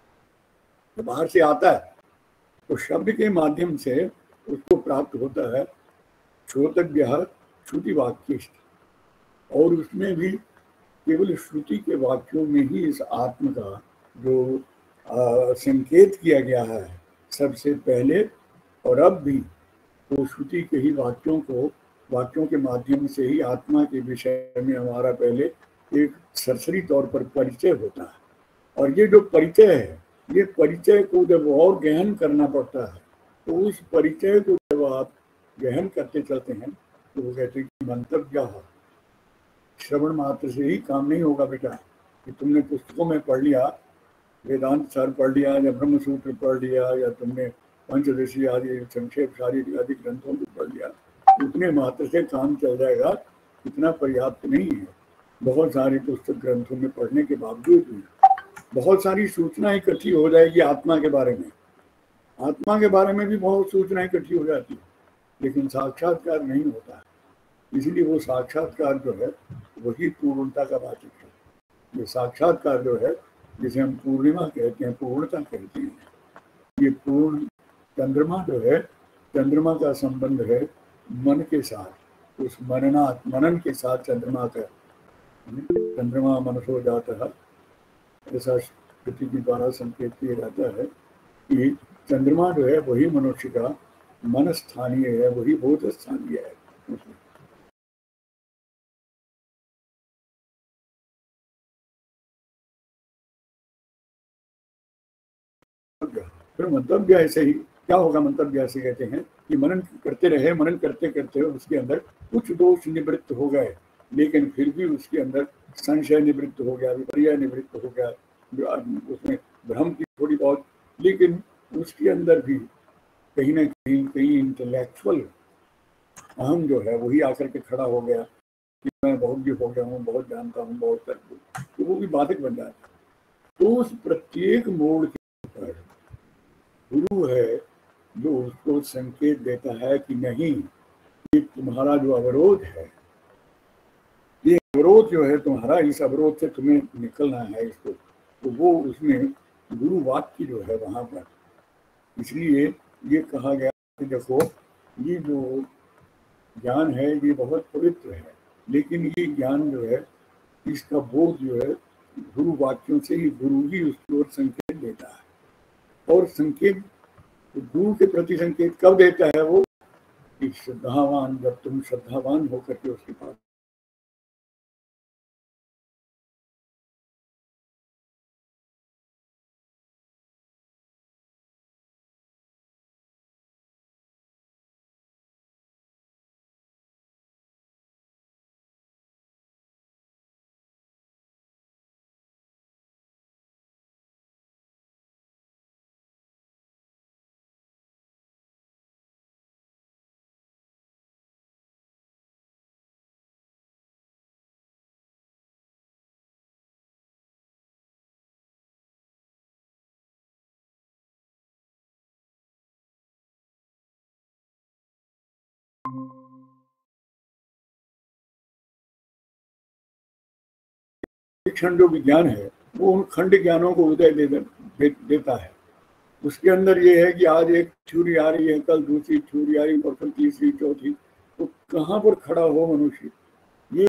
तो बाहर से आता है, तो शब्द के माध्यम से उसको प्राप्त होता है श्रोतव्य श्रुति वाक्यिष्ट। और उसमें भी केवल श्रुति के वाक्यों में ही इस आत्म का जो संकेत किया गया है सबसे पहले और अब भी, तो श्रुति के ही वाक्यों के माध्यम से ही आत्मा के विषय में हमारा पहले एक सरसरी तौर पर परिचय होता है। और ये जो परिचय है, ये परिचय को जब और गहन करना पड़ता है, तो उस परिचय को जब आप गहन करते चलते हैं तो वो कहते हैं कि मंतव्य, श्रवण मात्र से ही काम नहीं होगा बेटा, कि तुमने पुस्तकों में पढ़ लिया, वेदांत सार पढ़ लिया या ब्रह्मसूत्र पढ़ लिया या तुमने पंचदशी आदि संक्षेप सारी आदि ग्रंथों को पढ़ लिया, उतने मात्र से काम चल जाएगा, इतना पर्याप्त नहीं है। बहुत सारी पुस्तक ग्रंथों में पढ़ने के बावजूद भी बहुत सारी सूचना इकट्ठी हो जाएगी आत्मा के बारे में, आत्मा के बारे में भी बहुत सूचना इकट्ठी हो जाती है, लेकिन साक्षात्कार नहीं होता है। इसलिए वो साक्षात्कार जो है वही पूर्णता का वाचक है। ये साक्षात्कार जो है, जिसे हम पूर्णिमा कहते हैं, पूर्णता कहते हैं, ये पूर्ण चंद्रमा जो है, चंद्रमा का संबंध है मन के साथ, उस मनन के साथ चंद्रमा का, चंद्रमा मनसो जाता है, ऐसा श्रुति के द्वारा संकेत किया जाता है कि चंद्रमा जो है वही मनुष्य का मन स्थानीय है, वही बोध स्थानीय है। फिर मंतव्य ऐसे ही क्या होगा, मंतव्य ऐसे कहते हैं कि मनन करते रहे, मनन करते करते उसके अंदर कुछ दोष निवृत्त हो गए, लेकिन फिर भी उसके अंदर संशय निवृत्त हो गया, विपर्य निवृत्त हो गया, उसमें भ्रम की थोड़ी बहुत, लेकिन उसके अंदर भी कहीं ना कहीं इंटेलेक्चुअल अहम जो है वही आकर के खड़ा हो गया कि मैं बहुत भी हो गया हूँ, बहुत जानता हूँ, बहुत कर, तो वो भी बाधक बन जाता है। तो उस प्रत्येक मोड़ के ऊपर गुरु है जो उसको संकेत देता है कि नहीं, ये तुम्हारा जो अवरोध है, ये अवरोध जो है तुम्हारा, इस अवरोध से तुम्हें निकलना है इसको, तो वो उसमें गुरु वाक्य जो है वहां पर, इसलिए ये कहा गया कि देखो ये जो ज्ञान है ये बहुत पवित्र है, लेकिन ये ज्ञान जो है, इसका बोध जो है गुरु वाक्यों से ही, गुरु ही उसकी ओर संकेत देता है। और संकेत गुरु के प्रति संकेत कब देता है वो, कि श्रद्धावान, जब तुम श्रद्धावान होकर के उसके पास क्षण जो विज्ञान है वो उन खंड ज्ञानों को उदय देता है। उसके अंदर ये है कि आज एक थ्योरी आ रही है, कल दूसरी थ्योरी आ रही है, और कल तीसरी, चौथी, तो कहाँ पर खड़ा हो मनुष्य, ये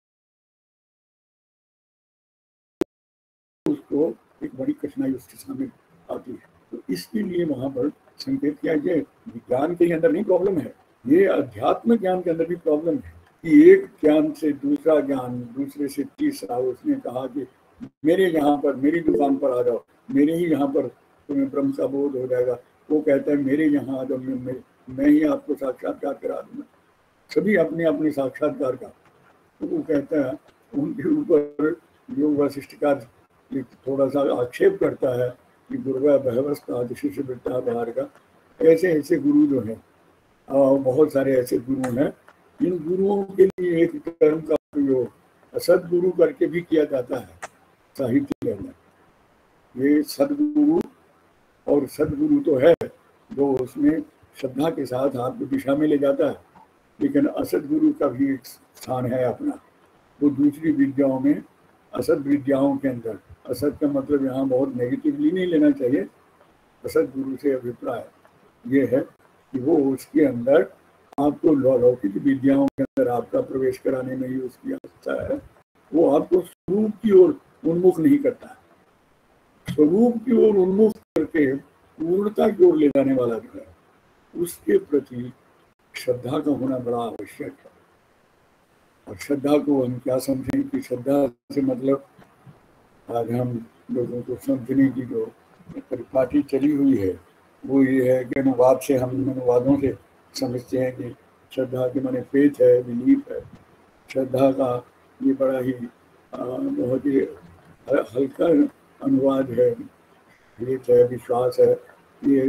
उसको एक बड़ी कठिनाई उसके सामने आती है। तो इसके लिए वहां पर संकेत किया, ये विज्ञान के अंदर नहीं प्रॉब्लम है, ये अध्यात्म ज्ञान के अंदर भी प्रॉब्लम है कि एक ज्ञान से दूसरा ज्ञान, दूसरे से तीसरा, उसने कहा कि मेरे यहाँ पर, मेरी दुकान पर आ जाओ, मेरे ही यहाँ पर तुम्हें ब्रह्म का बोध हो जाएगा। वो कहता है मेरे यहाँ आ जाओ, मैं ही आपको साक्षात्कार करा दूंगा। सभी अपने अपने साक्षात्कार का। तो वो कहता है उनके ऊपर जो वशिष्ठकार थोड़ा सा आक्षेप करता है कि गुरुवा बहवस्ता शिष्य वृत्ता बाहर का। ऐसे ऐसे गुरु जो हैं, बहुत सारे ऐसे गुरु हैं, इन गुरुओं के लिए एक टर्म का प्रयोग सदगुरु करके भी किया जाता है साहित्य में। ये सदगुरु और सदगुरु तो है जो उसमें श्रद्धा के साथ आपको दिशा में ले जाता है, लेकिन असदगुरु का भी एक स्थान है अपना। वो दूसरी विद्याओं में, असद विद्याओं के अंदर, असद का मतलब यहाँ बहुत नेगेटिवली नहीं लेना चाहिए। असद गुरु से अभिप्राय ये है कि वो उसके अंदर आपको लौकिक विद्याओं के अंदर आपका प्रवेश कराने में ही उसकी आवश्यकता है। वो आपको स्वरूप की ओर उन्मुख नहीं करता है। स्वरूप की ओर उन्मुख करके पूर्णता की ओर ले जाने वाला जो है, उसके प्रति श्रद्धा का होना बड़ा आवश्यक है। और श्रद्धा को हम क्या समझें कि श्रद्धा से मतलब आज हम लोगों को समझने की जो परिपाटी चली हुई है वो ये है कि अनुवाद से, हम अनुवादों से समझते हैं कि श्रद्धा के माने फेथ है, बिलीफ है। श्रद्धा का ये बड़ा ही बहुत ही हल्का अनुवाद है, फेथ है, विश्वास है। ये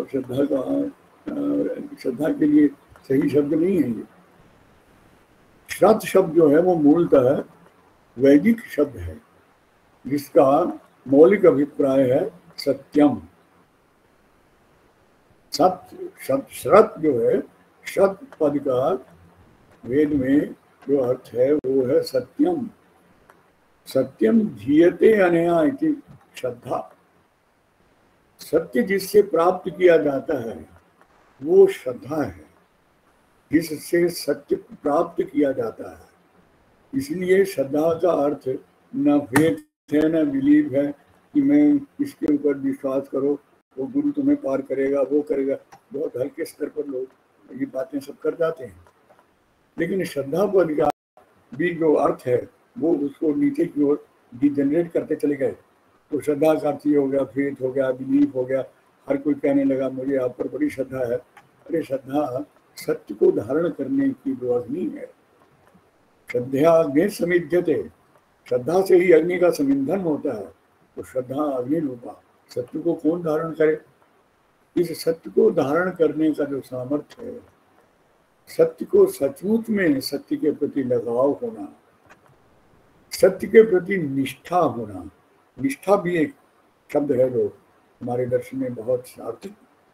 श्रद्धा के लिए सही शब्द नहीं है। ये श्रद्ध शब्द जो है वो मूलतः वैदिक शब्द है, जिसका मौलिक अभिप्राय है सत्यम। सत्य शब्द, श्रद्ध जो है, श्रद्ध पद का वेद में जो अर्थ है वो है सत्यम। सत्यम धीयते अनया इति श्रद्धा। सत्य जिससे प्राप्त किया जाता है वो श्रद्धा है, जिससे सत्य प्राप्त किया जाता है। इसलिए श्रद्धा का अर्थ न फेथ है न बिलीव है कि मैं इसके ऊपर विश्वास करो, वो गुरु तुम्हें पार करेगा, वो करेगा। बहुत हल्के स्तर पर लोग ये बातें सब कर जाते हैं, लेकिन श्रद्धा पद का भी जो अर्थ है वो उसको नीचे की ओर डिजेनरेट करते चले गए। तो श्रद्धा का अर्थ ये हो गया, फेथ हो गया, बिलीफ हो गया। हर कोई कहने लगा मुझे आप पर बड़ी श्रद्धा है। अरे श्रद्धा सत्य को धारण करने की जो अग्नि है, श्रद्धा अग्नि समिध्यते, श्रद्धा से ही अग्नि का समिंधन होता है। तो श्रद्धा अग्नि रूपा, सत्य को कौन धारण करे? इस सत्य को धारण करने का जो सामर्थ्य है, सत्य को सचमुच में सत्य के प्रति लगाव होना, सत्य के प्रति निष्ठा होना। निष्ठा भी एक शब्द है जो हमारे दर्शन में बहुत सार्थक।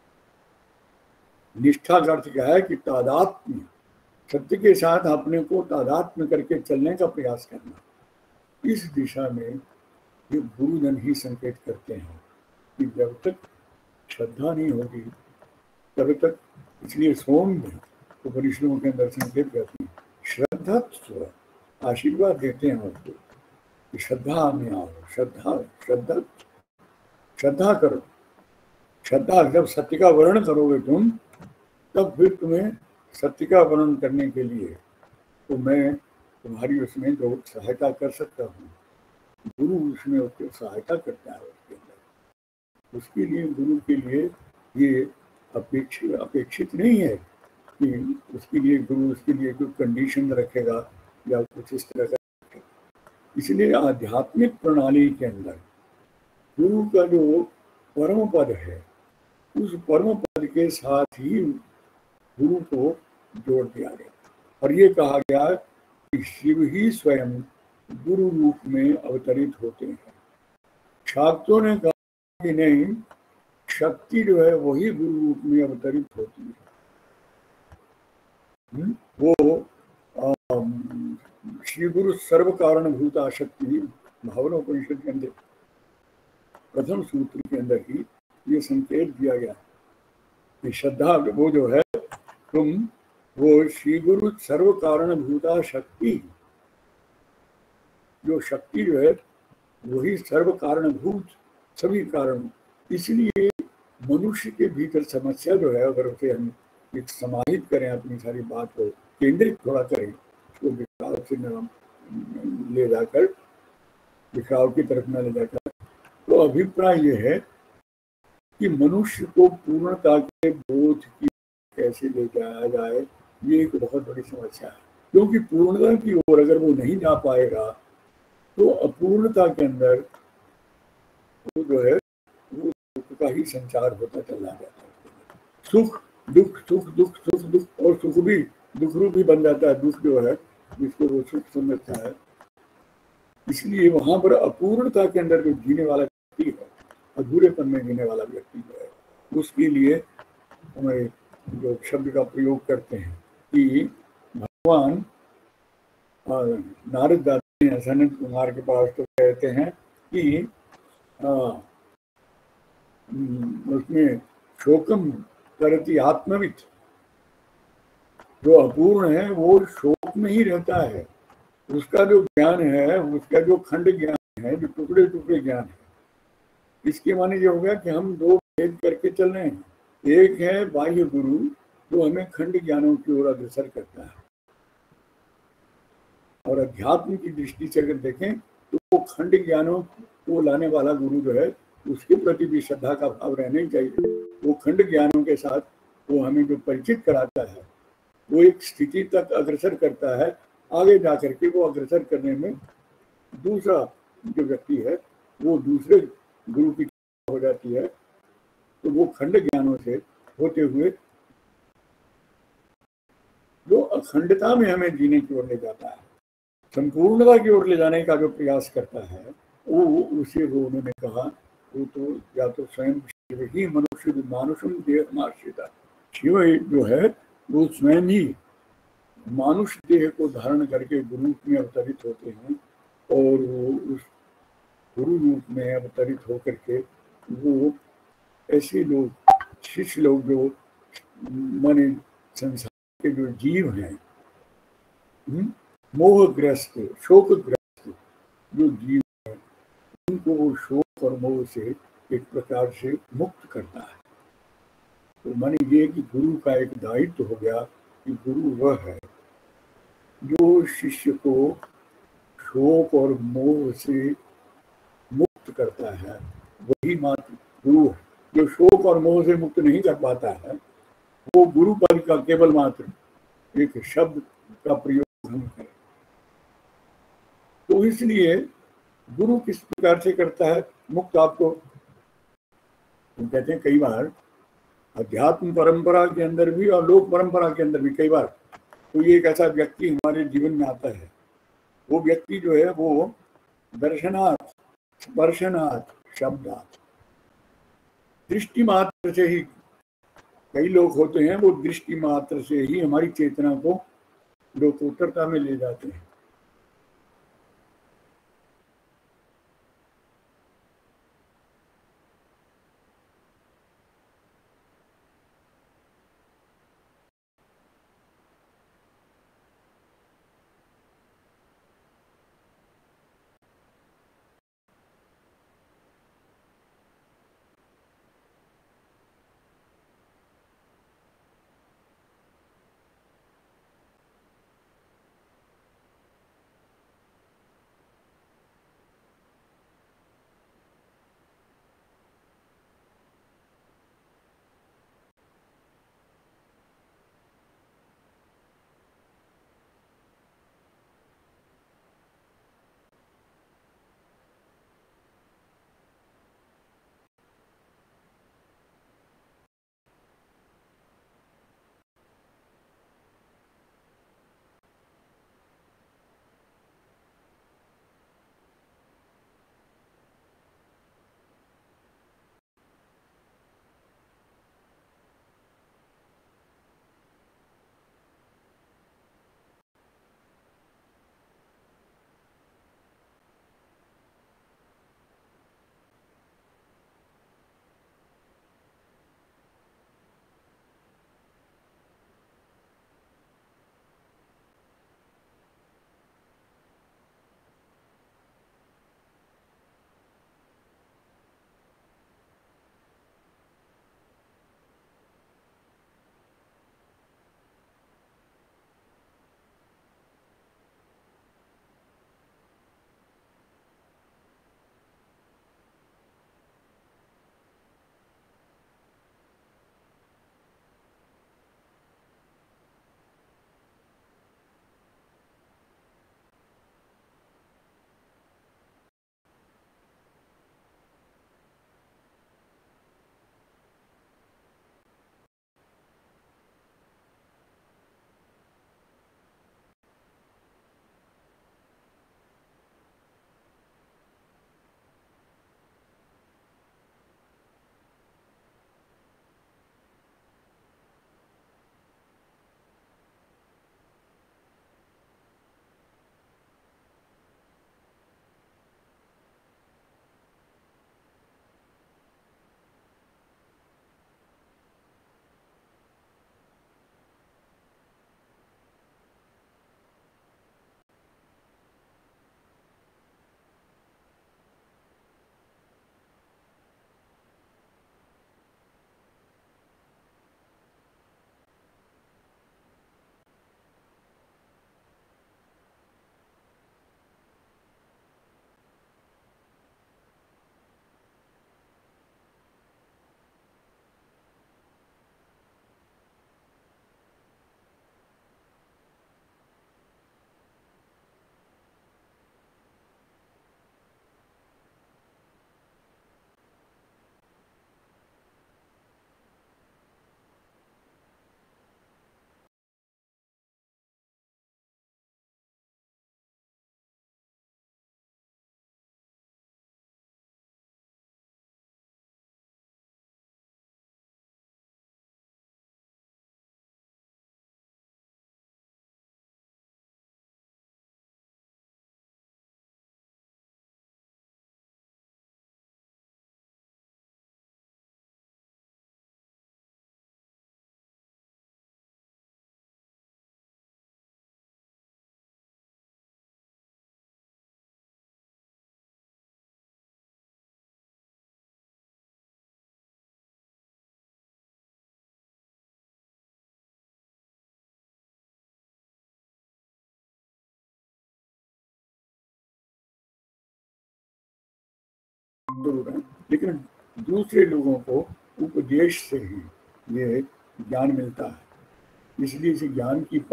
निष्ठा का अर्थ क्या है कि तादात्म्य, सत्य के साथ अपने को तादात्म्य करके चलने का प्रयास करना। इस दिशा में ये गुरुजन ही संकेत करते हैं कि जब तक श्रद्धा नहीं होगी तब तक, इसलिए सोम में उपनिषदों के अंदर संकेत करते हैं, श्रद्धा आशीर्वाद देते हैं उसको कि श्रद्धा में आओ, श्रद्धा श्रद्धा श्रद्धा करो। श्रद्धा जब सत्य का वर्णन करोगे तुम, तब फिर तुम्हें सत्य का वर्णन करने के लिए तो मैं तुम्हारी उसमें जो सहायता कर सकता हूँ, गुरु उसमें उसकी सहायता करता है। उसके अंदर उसके लिए, गुरु के लिए ये अपेक्षित नहीं है कि उसके लिए गुरु उसके लिए कोई कंडीशन रखेगा या कुछ इस तरह का। इसलिए आध्यात्मिक प्रणाली के अंदर गुरु का जो परम पद है, उस परम पद के साथ ही गुरु को जोड़ दिया गया और ये कहा गया कि शिव ही स्वयं गुरु रूप में अवतरित होते हैं। शाक्तों ने कहा कि नहीं, शक्ति जो है वही गुरु रूप में अवतरित होती है। वो श्री गुरु सर्व कारण भूता शक्ति, भावनोपनिषद के अंदर प्रथम सूत्र के अंदर ही ये संकेत दिया गया कि श्रद्धा वो जो है तुम, वो श्री गुरु सर्व कारण भूता शक्ति, जो शक्ति जो है वही सर्व कारण भूत, सभी कारण। इसलिए मनुष्य के भीतर समस्या जो है, अगर उसे हम एक समाहित करें, अपनी सारी बात को केंद्रित थोड़ा करें, उसको बिखराव से ले जाकर, बिखराव की तरफ न ले जाकर, तो अभिप्राय ये है कि मनुष्य को पूर्णता के बोध की कैसे ले जाया जाए, ये एक बहुत बड़ी समस्या है, क्योंकि पूर्णता की ओर अगर वो नहीं जा पाएगा तो अपूर्णता के अंदर वो जो है वो दुख का ही संचार होता चला जाता है। सुख दुख, सुख दुख, सुख दुख, और सुख भी दुख रूप भी बन जाता है। दुख जो है जिसको वो सुख समझता है। इसलिए वहां पर अपूर्णता के अंदर जो जीने वाला व्यक्ति है, अधूरेपन में जीने वाला व्यक्ति जो है, उसके लिए हमारे जो शब्द का प्रयोग करते हैं कि भगवान नारद दादी ने सनत कुमार के पास तो कहते हैं कि उसमें शोकम करती आत्मविद, जो अपूर्ण है वो शोक में ही रहता है। उसका जो ज्ञान है, उसका जो खंड ज्ञान है, जो टुकड़े टुकड़े ज्ञान है, इसके माने ये हो गया कि हम दो भेद करके चल रहे हैं। एक है बाह्य गुरु जो हमें खंड ज्ञानों की ओर अग्रसर करता है, और अध्यात्म की दृष्टि से अगर देखें तो वो खंड ज्ञानों को लाने वाला गुरु जो है उसके प्रति भी श्रद्धा का भाव रहना ही चाहिए। वो खंड ज्ञानों के साथ वो हमें जो परिचित कराता है, वो एक स्थिति तक अग्रसर करता है। आगे जाकर के वो अग्रसर करने में दूसरा जो व्यक्ति है वो दूसरे गुरु की हो जाती है, तो वो खंड ज्ञानों से होते हुए जो अखंडता में हमें जीने की ओर ले जाता है, संपूर्णता की ओर ले जाने का जो प्रयास करता है, वो उसे वो उन्होंने कहा वो तो या तो स्वयं शिव ही मनुष्य मानुषम देह मार्शिता, शिव जो है वो स्वयं ही मानुष देह को धारण करके गुरु रूप में अवतरित होते हैं, और वो उस गुरु रूप में अवतरित होकर के वो ऐसे लोग शिष्य लोग जो माने संसार के जो जीव हैं, मोहग्रस्त शोकग्रस्त जो जीव हैं, उनको वो शोक और मोह से एक प्रकार से मुक्त करता है। तो माने ये कि गुरु का एक दायित्व हो गया कि गुरु वह है जो शिष्य को शोक और मोह से मुक्त करता है। वही मात्र गुरु है। जो शोक और मोह से मुक्त नहीं कर पाता है वो गुरु पद का केवल मात्र एक शब्द का प्रयोग हम करें। तो इसलिए गुरु किस प्रकार से करता है मुक्त आपको? हम कहते हैं कई बार अध्यात्म परंपरा के अंदर भी और लोक परंपरा के अंदर भी कई बार कोई एक ऐसा व्यक्ति हमारे जीवन में आता है, वो व्यक्ति जो है वो दर्शनार्थ, स्पर्शनार्थ, शब्दार्थ, दृष्टि मात्र से ही, कई लोग होते हैं वो दृष्टि मात्र से ही हमारी चेतना को लोकोत्तरता में ले जाते हैं। स्वरूप हैं, लेकिन दूसरे लोगों को उपदेश से ही ये ज्ञान मिलता है। इसलिए इसे ज्ञान की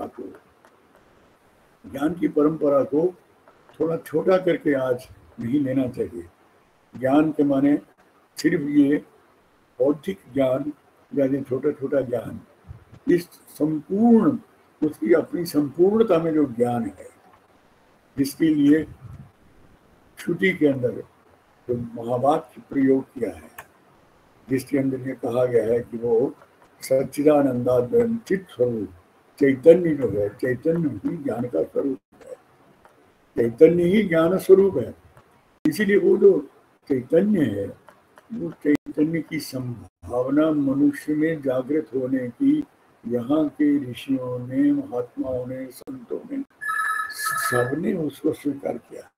परंपरा को थोड़ा छोटा करके आज नहीं लेना चाहिए। ज्ञान के माने सिर्फ ये बौद्धिक ज्ञान या ये छोटा छोटा ज्ञान, इस संपूर्ण, उसकी अपनी संपूर्णता में जो ज्ञान है, जिसके लिए श्रुति के अंदर जो महावाक्य प्रयोग किया है, जिसके अंदर ये कहा गया है कि वो सच्चिदानंदाद्वयं चित स्वरूप चैतन्य जो है, चैतन्य ही ज्ञान का स्वरूप है, चैतन्य ही ज्ञान स्वरूप है। इसीलिए वो जो चैतन्य है, वो चैतन्य की संभावना मनुष्य में जागृत होने की यहाँ के ऋषियों ने, महात्माओं ने, संतों ने, सबने उसको स्वीकार किया।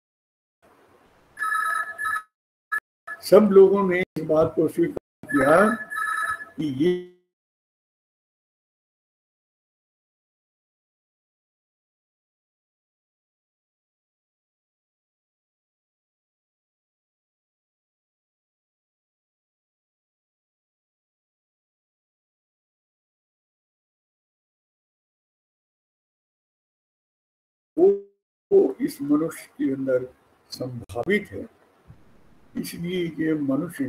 सब लोगों ने इस बात को स्वीकार किया कि ये वो इस मनुष्य के अंदर संभावित है। इसलिए ये मनुष्य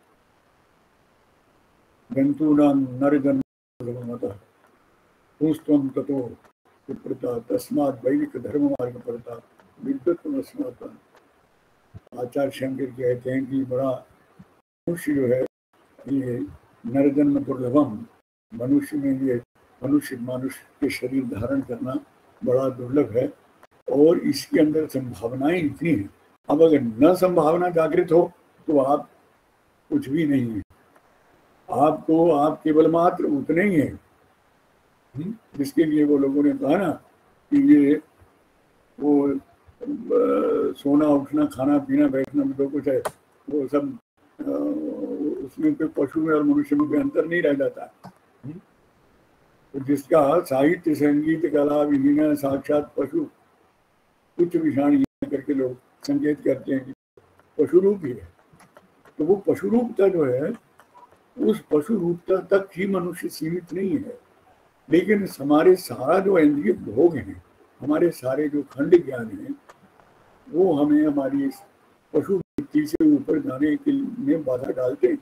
जंतूनां नरजन्मतः पुंस्त्वं ततो विप्रता तस्मात् वैदिक धर्म मार्ग परता विद्वत्वमस्मात्। आचार्य शंकर कहते हैं कि बड़ा मनुष्य जो है, ये नरजन्म दुर्लभम, मनुष्य में ये मनुष्य के शरीर धारण करना बड़ा दुर्लभ है और इसके अंदर संभावनाएं इतनी हैं। अब अगर न संभावना जागृत हो तो आप कुछ भी नहीं है, आपको आप केवल मात्र उतने ही हैं जिसके लिए वो लोगों ने कहा ना कि ये वो सोना उठना खाना पीना बैठना में जो कुछ है वो सब उसमें कोई पशु में और मनुष्य में कोई अंतर नहीं रह जाता। तो जिसका साहित्य संगीत कला विहीन साक्षात पशु कुछ विषाण करके लोग संकेत करते हैं कि पशु रूप ही है। तो वो पशु रूपता जो है, उस पशु रूपता तक ही मनुष्य सीमित नहीं है, लेकिन हमारे सारा जो इंद्रिय भोग हैं, हमारे सारे जो खंड ज्ञान है, वो हमें हमारी इस पशु वृत्ति से ऊपर जाने के में बाधा डालते हैं।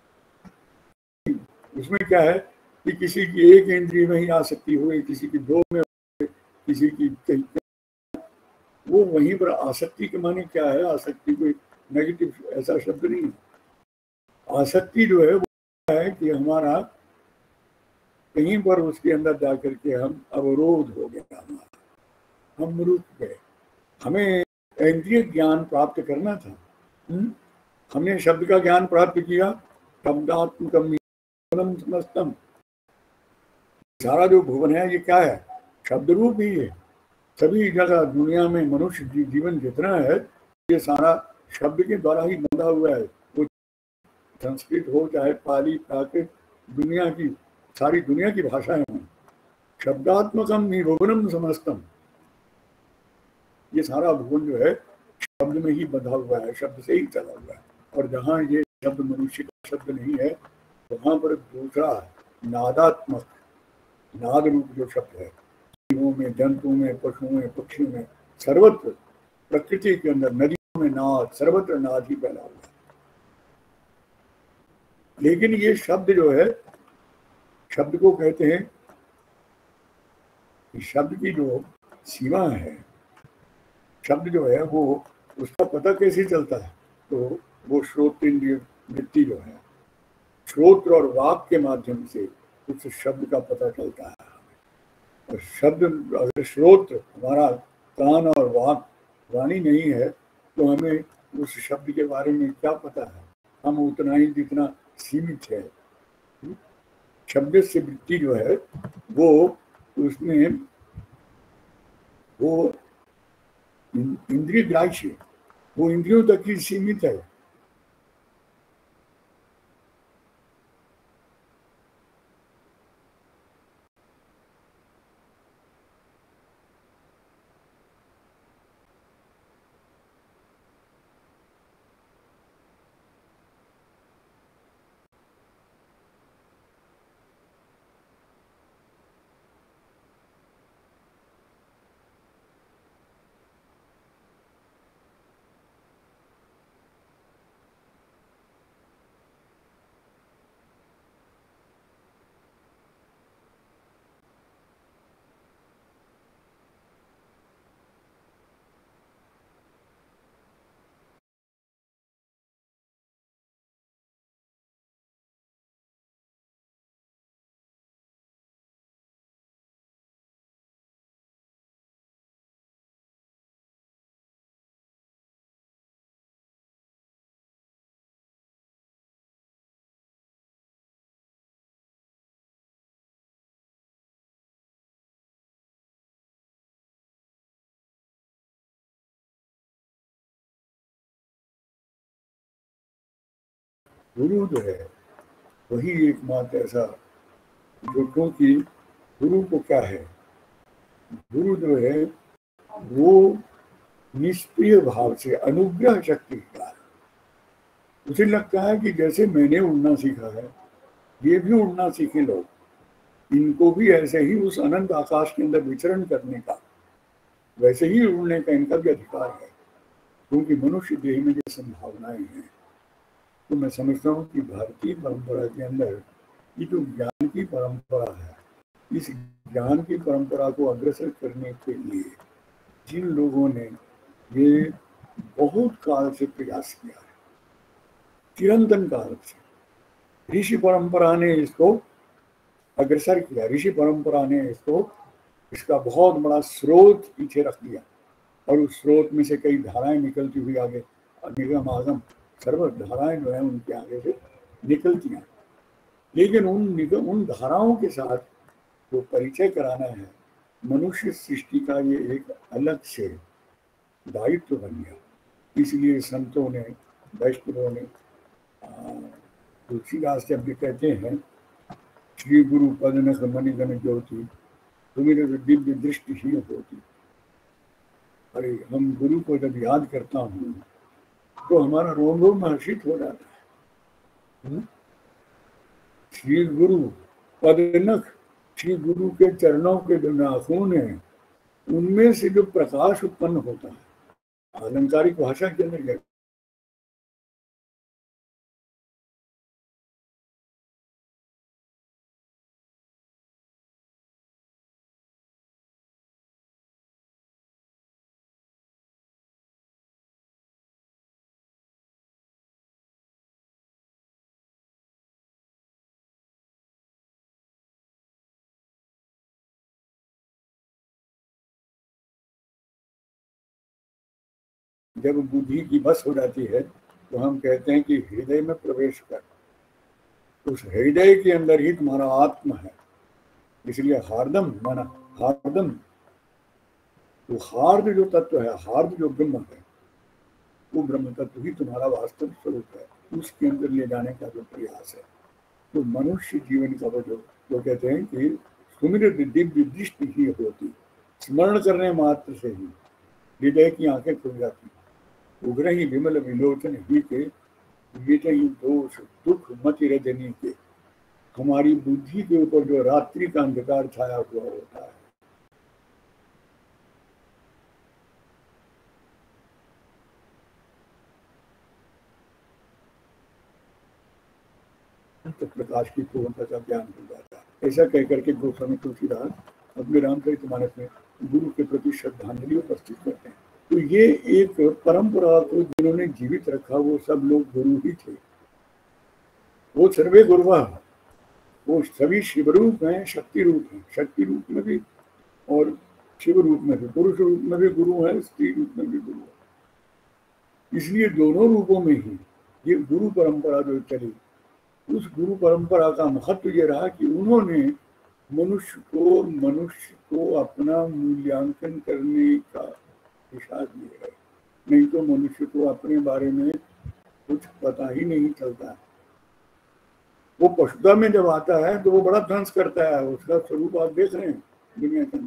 उसमें क्या है कि किसी की एक इंद्रिय में ही आसक्ति हो, किसी की दो में, किसी की कहीं, वो वहीं पर आसक्ति के माने क्या है? आसक्ति कोई नेगेटिव ऐसा शब्द नहीं है। आसक्ति जो है वो है कि हमारा कहीं पर उसके अंदर जाकर के हम अवरोध हो गया, हमारा हम रुक गए। हमें इंद्रिय ज्ञान प्राप्त करना था, हमने शब्द का ज्ञान प्राप्त किया, शब्दात्मकम समस्तम। सारा जो भुवन है ये क्या है? शब्द रूप ही है। सभी जगह दुनिया में मनुष्य जीवन जितना है ये सारा शब्द के द्वारा ही बंधा हुआ है। वो संस्कृत हो चाहे पाली प्राकृत, दुनिया की सारी दुनिया की भाषाएं हों, शब्दात्मकम ही भुवनम समस्तम। ये सारा भुवन जो है शब्द में ही बंधा हुआ है, शब्द से ही चला हुआ है। और जहाँ ये शब्द मनुष्य का शब्द नहीं है, वहां पर दूसरा नादात्मक, नाद रूप जो शब्द है, जीवों में, जंतुओं में, पशुओं में, पक्षियों में, सर्वत्र प्रकृति के अंदर, नदियों में नाद, सर्वत्र नाद ही फैला हुआ है। लेकिन ये शब्द जो है, शब्द को कहते हैं कि शब्द की जो सीमा है, शब्द जो है वो उसका पता कैसे चलता है? तो वो श्रोतेंद्रिय वृत्ति जो है, श्रोत्र और वाक के माध्यम से उस शब्द का पता चलता है। और शब्द अगर श्रोत्र हमारा कान और वाक वाणी नहीं है तो हमें उस शब्द के बारे में क्या पता है? हम उतना ही जितना सीमित है। शब्द से वृत्ति जो है वो उसमें वो इंद्रिय ग्राह्य, वो इंद्रियों तक ही सीमित है। गुरु जो है वही एकमात्र ऐसा जो, क्योंकि गुरु को क्या है, गुरु जो है वो निष्क्रिय भाव से अनुग्रह शक्ति का, उसे लगता है कि जैसे मैंने उड़ना सीखा है ये भी उड़ना सीखे लोग, इनको भी ऐसे ही उस अनंत आकाश के अंदर विचरण करने का, वैसे ही उड़ने का इनका भी अधिकार है, क्योंकि मनुष्य देह में जो संभावनाएं हैं। तो मैं समझता हूँ कि भारतीय परंपरा के अंदर ये जो ज्ञान की परंपरा है, इस ज्ञान की परंपरा को अग्रसर करने के लिए जिन लोगों ने ये बहुत काल से प्रयास किया है, चिरंतन काल से ऋषि परंपरा ने इसको अग्रसर किया, ऋषि परंपरा ने इसको, इसका बहुत बड़ा स्रोत पीछे रख दिया, और उस स्रोत में से कई धाराएं निकलती हुई आगे, निगम आगम सर्व धाराएं जो है उनके आगे से निकलती हैं। लेकिन उन धाराओं के साथ जो परिचय कराना है, मनुष्य सृष्टि का ये एक अलग से दायित्व बन गया। इसलिए संतों ने, वैष्णवों ने, तुलसीदास जब भी कहते हैं श्री गुरु पद नख मणिगण ज्योति तुम्हें दिव्य दृष्टि ही होती, अरे हम गुरु को जब याद करता हूँ तो हमारा रोम रोम हर्षित हो जाता है। श्री गुरु पद नख, श्री गुरु के चरणों के जो नाखून है उनमें से जो प्रकाश उत्पन्न होता है, अलंकारिक भाषा के अंदर जब बुद्धि की बस हो जाती है तो हम कहते हैं कि हृदय में प्रवेश कर, उस हृदय के अंदर ही तुम्हारा आत्मा है। इसलिए हार्दम माना हार्दम, तो हार्द जो तत्व है, हार्द जो ब्रह्म है, वो ब्रह्म तत्व ही तुम्हारा वास्तविक स्वरूप है, उसके अंदर ले जाने का जो प्रयास है। तो मनुष्य जीवन का जो कहते हैं कि सुमिरत दिव्य दृष्टि ही होती, स्मरण करने मात्र से ही हृदय की आंखें खुल जाती, उग्रही विमल विलोचन ही के मिटहि दोष दुख मति रजनी के। हमारी बुद्धि के ऊपर जो रात्रि का अंधकार छाया हुआ होता है, तो प्रकाश की पूर्णता का ज्ञान हो जाता है। ऐसा कहकर के गोस्वामी तुलसीदास अपने रामचरितमानस में गुरु के प्रति श्रद्धांजलि उपस्थित करते हैं। तो ये एक परंपरा को जिन्होंने जीवित रखा वो सब लोग गुरु ही थे। वो सर्वे गुरुवा, वो सभी शिव रूप हैं, शक्ति रूप हैं, शक्ति रूप में भी और शिव रूप में भी, पुरुष रूप में भी गुरु है, स्त्री रूप में भी गुरु है। इसलिए दोनों रूपों में ही ये गुरु परंपरा जो चली, उस गुरु परंपरा का महत्व ये रहा कि उन्होंने मनुष्य को अपना मूल्यांकन करने का दिशा दी है। नहीं तो मनुष्य को अपने बारे में कुछ पता ही नहीं चलता। वो पशुता में जब आता है तो वो बड़ा ध्वंस करता है, उसका स्वरूप आप देख रहे हैं दुनिया के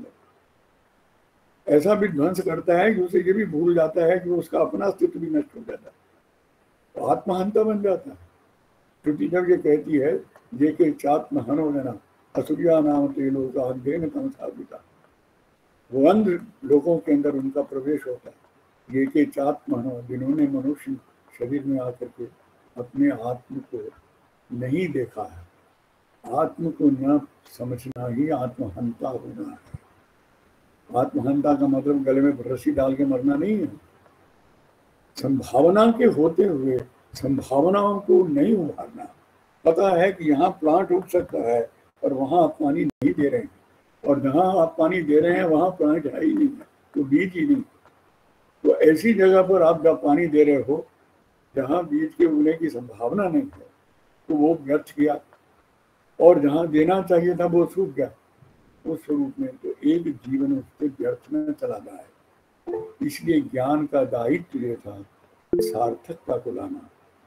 अंदर। ऐसा भी ध्वंस करता है कि उसे ये भी भूल जाता है कि उसका अपना अस्तित्व भी नष्ट हो जाता है, तो आत्महंता बन जाता है। श्रुति जब ये कहती है जे के चात्म हनो जना असुरिया नाम तेलो का अध्ययन कम साबिता, वो अंध लोगों के अंदर उनका प्रवेश होता है। ये के चात्म हनो, जिन्होंने मनुष्य शरीर में आकर के अपने आत्म को नहीं देखा है, आत्म को न समझना ही आत्महंता होना है। आत्महंता का मतलब गले में रस्सी डाल के मरना नहीं है। संभावना के होते हुए संभावनाओं को नहीं उभारना। पता है कि यहाँ प्लांट उग सकता है और वहाँ आप पानी नहीं दे रहे हैं, और जहाँ आप पानी दे रहे हैं वहाँ प्लांट है ही नहीं, तो बीज ही नहीं। तो ऐसी जगह पर आप जब पानी दे रहे हो जहाँ बीज के उगने की संभावना नहीं है, तो वो व्यर्थ किया, और जहाँ देना चाहिए था वो सूख गया उस स्वरूप में, तो एक जीवन उससे व्यर्थ में चला गया है। इसलिए ज्ञान का दायित्व ये था सार्थकता को लाना,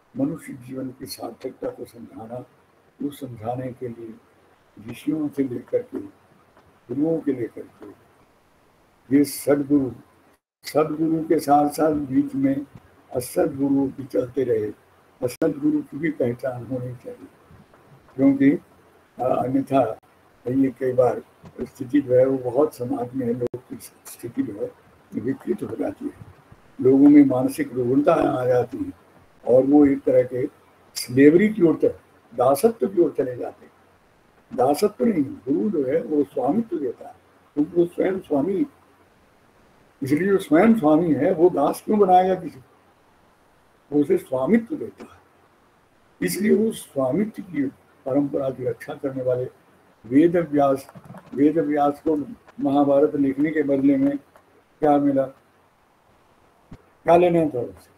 मनुष्य जीवन की सार्थकता को समझाना, उस समझाने के लिए ऋषियों से लेकर के गुरुओं के लेकर के ये सदगुरु के साथ साथ बीच में असदगुरु भी चलते रहे। असदगुरु की भी पहचान होनी चाहिए, क्योंकि अन्यथा ये कई बार स्थिति जो है वो बहुत समाज में लोग की स्थिति जो है विकृत हो जाती है, लोगों में मानसिक रुग्णता आ जाती है और वो एक तरह के स्लेवरी की ओर, दासत्व की ओर चले जाते हैं। दासत्व नहीं, गुरु जो है वो स्वामित्व देता है, क्योंकि वो स्वयं स्वामी, इसलिए जो स्वयं स्वामी है वो दास क्यों बनाएगा किसी को, वो उसे स्वामित्व देता है। इसलिए उस स्वामित्व की परंपरा की रक्षा करने वाले वेद व्यास को महाभारत लिखने के बदले में क्या मिला, क्या लेना था उससे?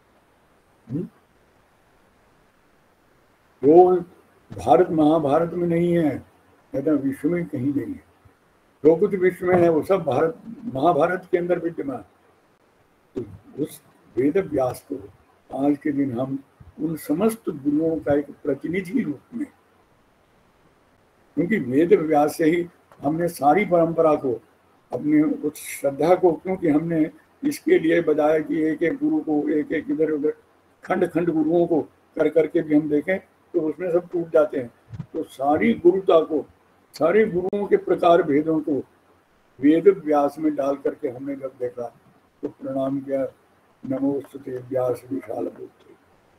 वो भारत महाभारत में नहीं है, कहता विश्व में कहीं नहीं है। जो कुछ विश्व में है वो सब भारत महाभारत के अंदर विद्यमान। तो उस वेद व्यास को आज के दिन हम उन समस्त गुरुओं का एक प्रतिनिधि रूप में, क्योंकि वेद व्यास से ही हमने सारी परंपरा को, अपने उस श्रद्धा को, क्योंकि हमने इसके लिए बताया कि एक एक गुरु को, एक एक इधर उधर खंड खंड गुरुओं को कर करके भी हम देखें तो उसमें सब टूट जाते हैं। तो सारी गुरुता को, सारे गुरुओं के प्रकार भेदों को वेद व्यास में डाल करके हमने जब देखा तो प्रणाम किया, नमोस्तुते व्यास विशाल बुद्धि,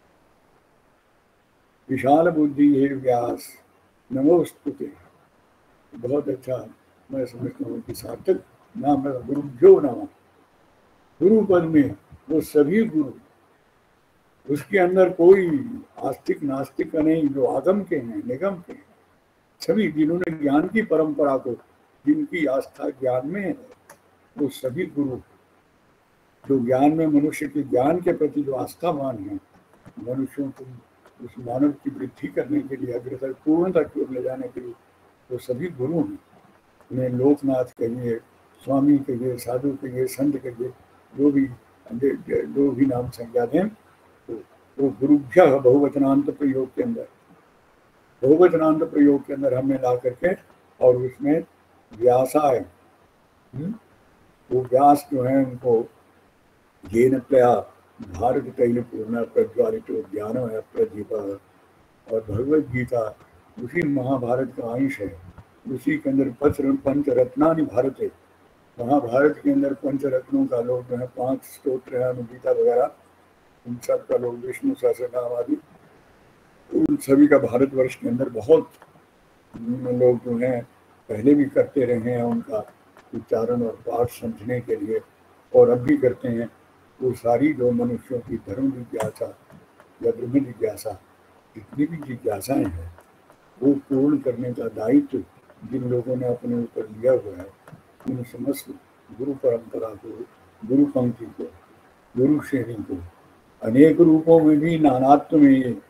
विशाल बुद्धि है व्यास नमोस्तुते। बहुत अच्छा, मैं समझता हूँ कि सार्थक नाम है गुरुभ्यो नमः। गुरु पद में वो सभी गुरु, उसके अंदर कोई आस्तिक नास्तिक का नहीं, जो आगम के हैं, निगम के हैं, सभी जिन्होंने ज्ञान की परंपरा को, जिनकी आस्था ज्ञान में है, वो सभी गुरु जो ज्ञान में, मनुष्य के ज्ञान के प्रति जो आस्थावान है, मनुष्यों को उस मानव की वृद्धि करने के लिए, अग्रसर पूर्णता की ओर ले जाने के लिए, वो सभी गुरु हैं। उन्हें लोकनाथ कहिए, स्वामी कहिए, साधु कहिए, संत कहिए, जो भी नाम संज्ञा दें, तो वो गुरुभ्य बहुवचनांत प्रयोग के अंदर, बहुवचनांत प्रयोग के अंदर हमने ला करके और उसमें व्यासाय, वो व्यास जो है उनको येन प्रया भारत तैल पूर्ण प्रज्वालित ज्ञान है प्रदीप, और भगवद गीता उसी महाभारत का अंश है, उसी के अंदर पंच रत्नानि भारत है। महाभारत के अंदर पंच रत्नों का लोग जो है 5 स्तोत्र है, अनुगीता वगैरह, उन सब का लोग विष्णु सहस्रनाम आदि, उन सभी का भारतवर्ष के अंदर बहुत लोग जो हैं पहले भी करते रहे हैं उनका उच्चारण और पाठ समझने के लिए, और अब भी करते हैं। वो सारी जो मनुष्यों की धर्म जिज्ञासा या ब्रह्म जिज्ञासा, जितनी भी जिज्ञासाएं हैं, वो पूर्ण करने का दायित्व जिन लोगों ने अपने ऊपर लिया हुआ है, उन समस्त गुरु परंपरा को, गुरु पंक्ति को, गुरु श्रेणी को, अनेक रूपों में भी नानात्व में,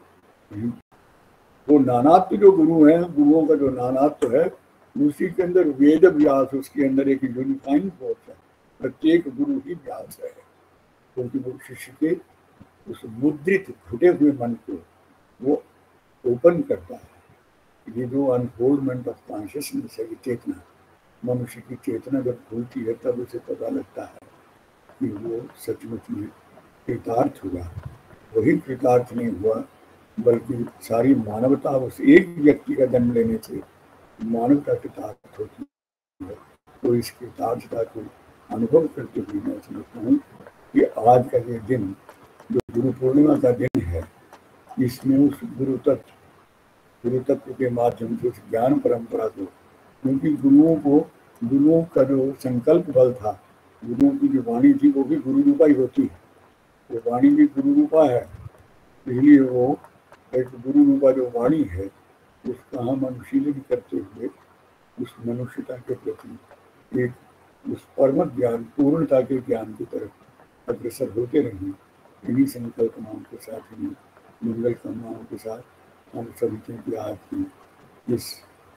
वो नानात्व जो गुरु है, गुरुओं का जो नानात्व है, उसी के अंदर वेद व्यास, उसके अंदर एक यूनिफाइंग फोर्स है, प्रत्येक गुरु ही व्यास है, क्योंकि वो शिष्य के उस मुद्रित घुटे हुए मन को वो ओपन करता है। ये जो अनफोल्डमेंट ऑफ कॉन्शियसनेस है, चेतना, मनुष्य की चेतना जब खुलती है तब उसे पता लगता है कि वो सचमुच में कृतार्थ हुआ। वही कृतार्थ नहीं हुआ, बल्कि सारी मानवता उस एक व्यक्ति का जन्म लेने से मानवता कृतार्थ होती है। तो इस कृतार्थता को अनुभव करते हुए मैं समझता हूँ कि आज का ये दिन, जो गुरु पूर्णिमा का दिन है, इसमें उस गुरु तत्व के माध्यम से उस ज्ञान परंपरा को, क्योंकि गुरुओं का जो संकल्प बल था, गुरुओं की जो वाणी थी वो भी गुरु रूपा ही होती है, वो वाणी भी गुरु रूपा है, इसलिए वो एक गुरु रूपा जो वाणी है उसका हम अनुशीलन करते हुए उस मनुष्यता के प्रति एक उस परम ज्ञान, पूर्णता के ज्ञान की तरफ अग्रसर होते रहें। इन्हीं संकल्पनाओं के साथ, इन्हीं मंगल कामनाओं के साथ हम सभी की आज की इस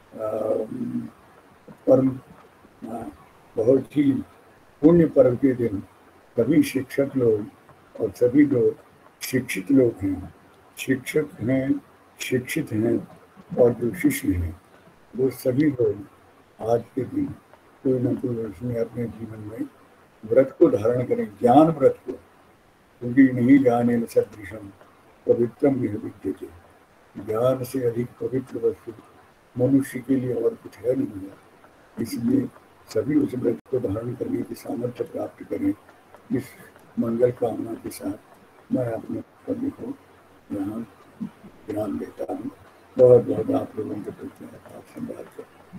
परम बहुत ही पुण्य पर्व के दिन सभी शिक्षक लोग और सभी जो शिक्षित लोग हैं शिक्षक हैं, शिक्षित हैं और जो शिष्य हैं, वो सभी लोग आज के दिन कोई न कोई उसमें अपने जीवन में व्रत को धारण करें, ज्ञान व्रत को, क्योंकि नहीं ज्ञानेन सदृशम पवित्रम यह विद्यते। ज्ञान से अधिक पवित्र वस्तु मनुष्य के लिए और कुछ है नहीं है। इसलिए सभी उस व्रत को धारण करने की सामर्थ्य प्राप्त करें। इस मंगल कामना के साथ मैं अपने कवि को यहाँ ध्यान देता हूँ। बहुत बहुत आप लोगों के प्रति संवाद करता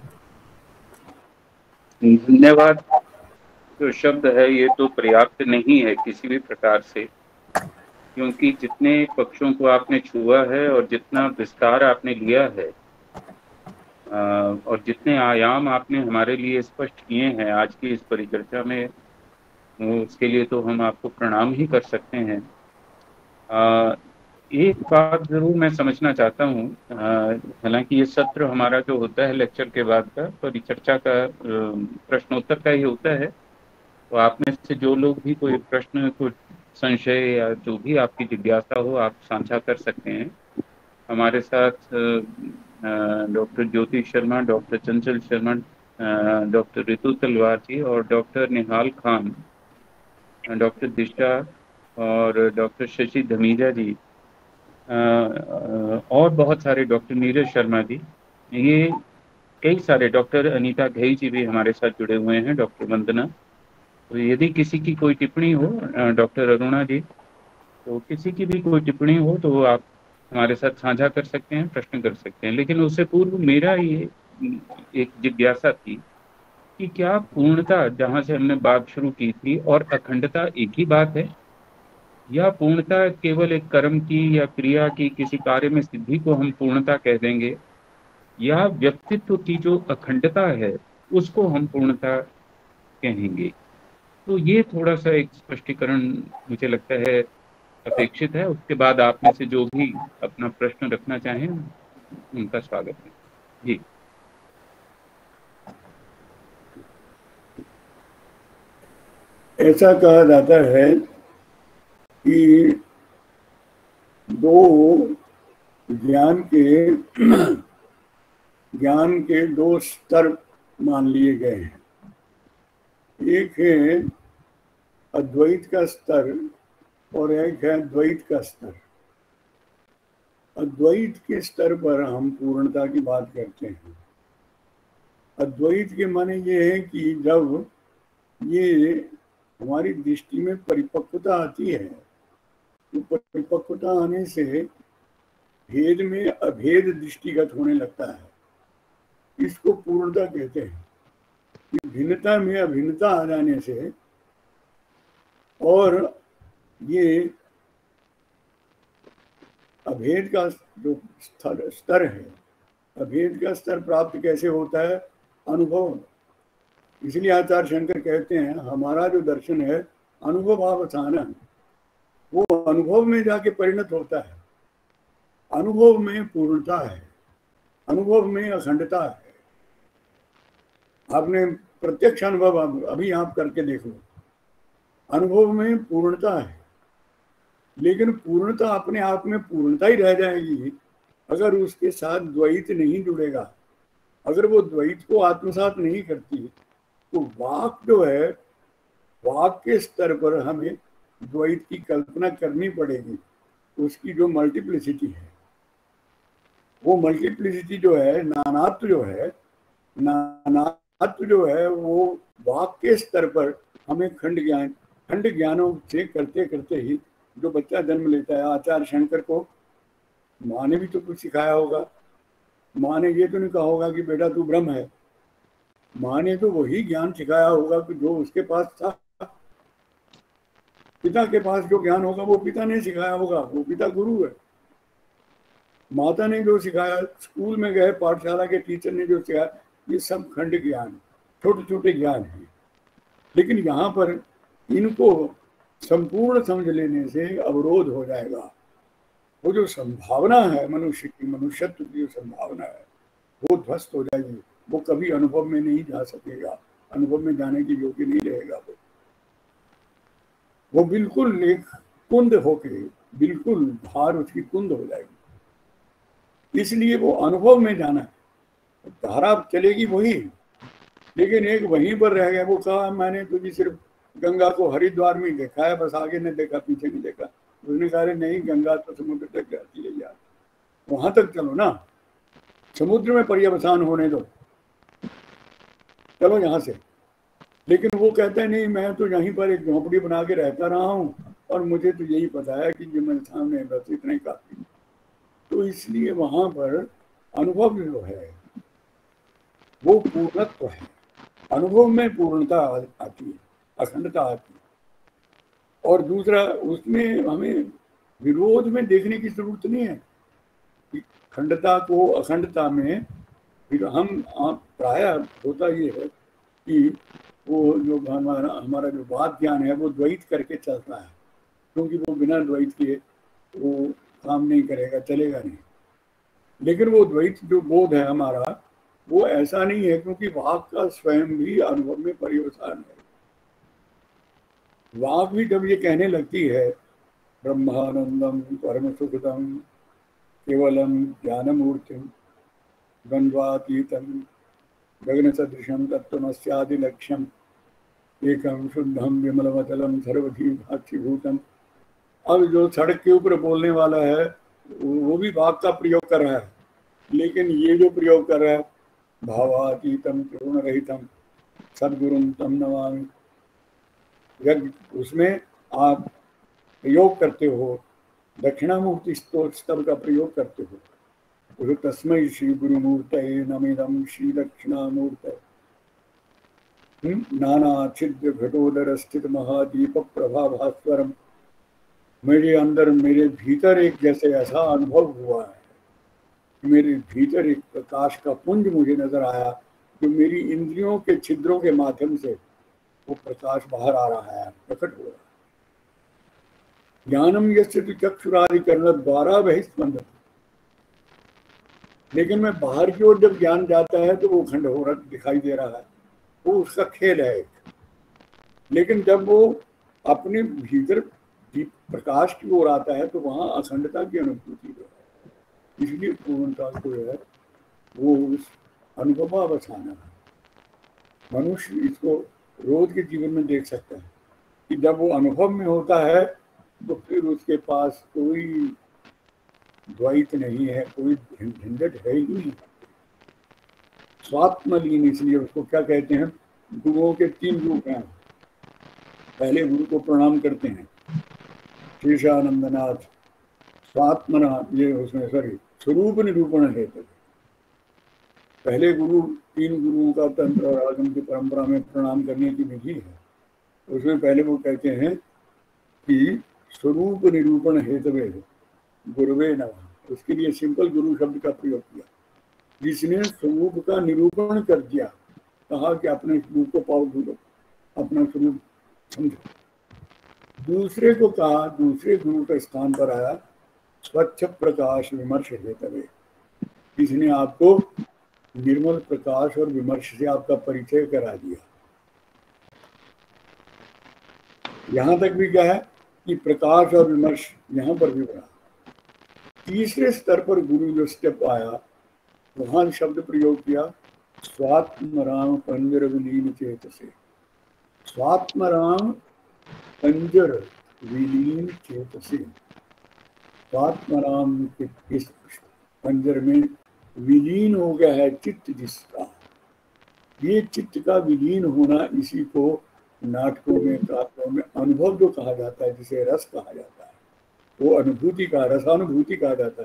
हूँ। धन्यवाद। जो शब्द है ये तो पर्याप्त नहीं है किसी भी प्रकार से, क्योंकि जितने पक्षों को आपने छुआ है और जितना विस्तार आपने लिया है और जितने आयाम आपने हमारे लिए स्पष्ट किए हैं आज की इस परिचर्चा में, उसके लिए तो हम आपको प्रणाम ही कर सकते हैं। एक बात जरूर मैं समझना चाहता हूँ, हालांकि ये सत्र हमारा जो होता है लेक्चर के बाद का परिचर्चा का प्रश्नोत्तर का ही होता है, तो आप में से जो लोग भी कोई प्रश्न, कुछ संशय या जो भी आपकी जिज्ञासा हो आप साझा कर सकते हैं। हमारे साथ डॉक्टर ज्योति शर्मा, डॉक्टर चंचल शर्मा, डॉक्टर ऋतु तलवार जी और डॉक्टर निहाल खान, डॉक्टर दिशा और डॉक्टर शशि धमीजा जी और बहुत सारे, डॉक्टर नीरज शर्मा जी, ये कई सारे, डॉक्टर अनीता घई जी भी हमारे साथ जुड़े हुए हैं, डॉक्टर वंदना। तो यदि किसी की कोई टिप्पणी हो, डॉक्टर अरुणा जी, तो किसी की भी कोई टिप्पणी हो तो आप हमारे साथ साझा कर सकते हैं, प्रश्न कर सकते हैं। लेकिन उससे पूर्व मेरा ये एक जिज्ञासा थी कि क्या पूर्णता, जहाँ से हमने बात शुरू की थी, और अखंडता एक ही बात है, या पूर्णता केवल एक कर्म की या क्रिया की किसी कार्य में सिद्धि को हम पूर्णता कह देंगे, या व्यक्तित्व की जो अखंडता है उसको हम पूर्णता कहेंगे? तो ये थोड़ा सा एक स्पष्टीकरण मुझे लगता है अपेक्षित है। उसके बाद आप में से जो भी अपना प्रश्न रखना चाहें उनका स्वागत है जी। ऐसा कहा जाता है कि दो ज्ञान के दो स्तर मान लिए गए हैं। एक है अद्वैत का स्तर और एक है द्वैत का स्तर। अद्वैत के स्तर पर हम पूर्णता की बात करते हैं। अद्वैत के माने ये है कि जब ये हमारी दृष्टि में परिपक्वता आती है, तो परिपक्वता आने से भेद में अभेद दृष्टिगत होने लगता है। इसको पूर्णता कहते हैं। भिन्नता में अभिन्नता आ जाने से, और ये अभेद का जो स्तर है, अभेद का स्तर प्राप्त कैसे होता है? अनुभव। इसलिए आचार्य शंकर कहते हैं हमारा जो दर्शन है अनुभवावसान है, वो अनुभव में जाके परिणत होता है। अनुभव में पूर्णता है, अनुभव में अखंडता है। आपने प्रत्यक्ष अनुभव अभी आप करके देखो, अनुभव में पूर्णता है, लेकिन पूर्णता अपने आप में पूर्णता ही रह जाएगी अगर उसके साथ द्वैत नहीं जुड़ेगा। अगर वो द्वैत को आत्मसात नहीं करती तो वाक जो है, वाक के स्तर पर हमें द्वैत की कल्पना करनी पड़ेगी। उसकी जो मल्टीप्लिसिटी है, वो मल्टीप्लिसिटी जो है, नानात्व जो है, नानात्व जो है, वो वाक के स्तर पर हमें खंड ज्ञानों से करते करते ही जो बच्चा जन्म लेता है, आचार्य शंकर को माँ ने भी तो कुछ सिखाया होगा। माँ ने ये तो नहीं कहा होगा कि बेटा तू ब्रह्म है। माँ ने तो वही ज्ञान सिखाया होगा कि जो उसके पास था। पिता के पास जो ज्ञान होगा वो पिता ने सिखाया होगा, वो पिता गुरु है। माता ने जो सिखाया, स्कूल में गए पाठशाला के टीचर ने जो सिखाया, ये सब खंड ज्ञान, छोटे छोटे ज्ञान हैं। लेकिन यहाँ पर इनको संपूर्ण समझ लेने से अवरोध हो जाएगा। वो जो संभावना है मनुष्य की, मनुष्यत्व की जो संभावना है, वो ध्वस्त हो जाएगी। वो कभी अनुभव में नहीं जा सकेगा, अनुभव में जाने की योग्य नहीं रहेगा। वो बिल्कुल एक कुंद होके बिल्कुल धार उसकी कुंद हो जाएगी। इसलिए वो अनुभव में जाना है। धारा चलेगी वही, लेकिन एक वहीं पर रह गया। वो कहा मैंने तुझे सिर्फ गंगा को हरिद्वार में देखा है, बस आगे नहीं देखा, पीछे नहीं देखा। उसने कहा नहीं, गंगा तो समुद्र तक जाती है यार, वहां तक चलो ना, समुद्र में पर्यवसान होने दो, चलो यहाँ से। लेकिन वो कहता है नहीं, मैं तो यहीं पर एक झोंपड़ी बना के रहता रहा हूँ और मुझे तो यही पता है कि जो मेरे सामने बस इतना ही काफी। तो इसलिए वहां पर अनुभव जो है वो पूर्णत्व है। अनुभव में पूर्णता आती है, अखंडता आती है। और दूसरा, उसमें हमें विरोध में देखने की जरूरत नहीं है कि खंडता को अखंडता में। फिर हम प्राय होता ये है कि वो जो हमारा हमारा जो बात ज्ञान है वो द्वैत करके चलता है, क्योंकि वो बिना द्वैत के वो काम नहीं करेगा, चलेगा नहीं। लेकिन वो द्वैत जो बोध है हमारा, वो ऐसा नहीं है, क्योंकि वाक का स्वयं भी अनुभव में पर्यवसान है। वाक भी जब ये कहने लगती है ब्रह्मानंदम परम सुखदम केवलम ज्ञानमूर्तिम द्वंद्वातीतम गगन सदृशम तत्वमस्यादि लक्ष्यम एकम शुद्धम विमलमचलम सर्वधी भाष्यभूतम। अब जो सड़क के ऊपर बोलने वाला है वो भी वाक का प्रयोग कर रहा है, लेकिन ये जो प्रयोग कर रहा है भावातीतम त्रिगुण रहितम सद्गुरुम तम नमामि, उसमें आप प्रयोग करते हो, दक्षिणामूर्ति स्तव का प्रयोग करते हो, तस्मै श्री गुरुमूर्तये नमिदं श्री दक्षिणामूर्तये नाना छिद्र घटोदर स्थित महादीप प्रभा भास्वरम। मेरे अंदर, मेरे भीतर एक जैसे ऐसा अनुभव हुआ है, मेरे भीतर एक प्रकाश का पुंज मुझे नजर आया, जो मेरी इंद्रियों के छिद्रों के माध्यम से वो प्रकाश बाहर आ रहा है, प्रकट हो रहा है। ज्ञानम यस्य चक्षुरादिकरण द्वारा बहिस्पंदति। लेकिन मैं बाहर की ओर जब ज्ञान जाता है तो वो खंड हो रहा दिखाई दे रहा है, वो उसका खेल है एक। लेकिन जब वो अपने भीतर प्रकाश की ओर आता है तो वहां अखंडता की अनुभूति हो है। इसलिए पूर्णता को है वो उस अनुभवावसान है। मनुष्य इसको रोज के जीवन में देख सकता है कि जब वो अनुभव में होता है तो फिर उसके पास कोई द्वैत नहीं है, कोई झंझट है ही नहीं। स्वात्मलीन, इसलिए उसको क्या कहते हैं, गुरुओं के 3 रूप हैं। पहले गुरु को प्रणाम करते हैं, शेषानंदनाथ स्वात्मना, ये उसमें स्वरूप निरूपण है। पहले गुरु, 3 गुरुओं का तंत्र और आगम की परंपरा में प्रणाम करने की विधि है। उसमें पहले वो कहते हैं कि स्वरूप निरूपण हेतवे गुरुवे नमः। उसके लिए सिंपल गुरु शब्द का प्रयोग किया, जिसने स्वरूप का निरूपण कर दिया, कहा कि अपने स्वरूप को पाओ, ढूंढो, अपना स्वरूप समझो। दूसरे को कहा, दूसरे गुरु के स्थान पर आया स्वच्छ प्रकाश विमर्श हेतवे, जिसने आपको निर्मल प्रकाश और विमर्श से आपका परिचय करा दिया। यहां तक भी क्या है कि प्रकाश और विमर्श यहां पर भी बना। तीसरे स्तर पर गुरु जो स्टेप आया, वहां शब्द प्रयोग किया स्वात्मराम पंजर विलीन चेतसे। स्वात्मराम पंजर विलीन चेतसे, स्वात्मराम के इस पंजर में विलीन हो गया है चित्त जिसका। ये चित्त का विलीन होना, इसी को नाटकों में, काव्यों में अनुभव जो कहा जाता है, जिसे रस कहा जाता है, वो अनुभूति का, रसानुभूति कहा जाता है।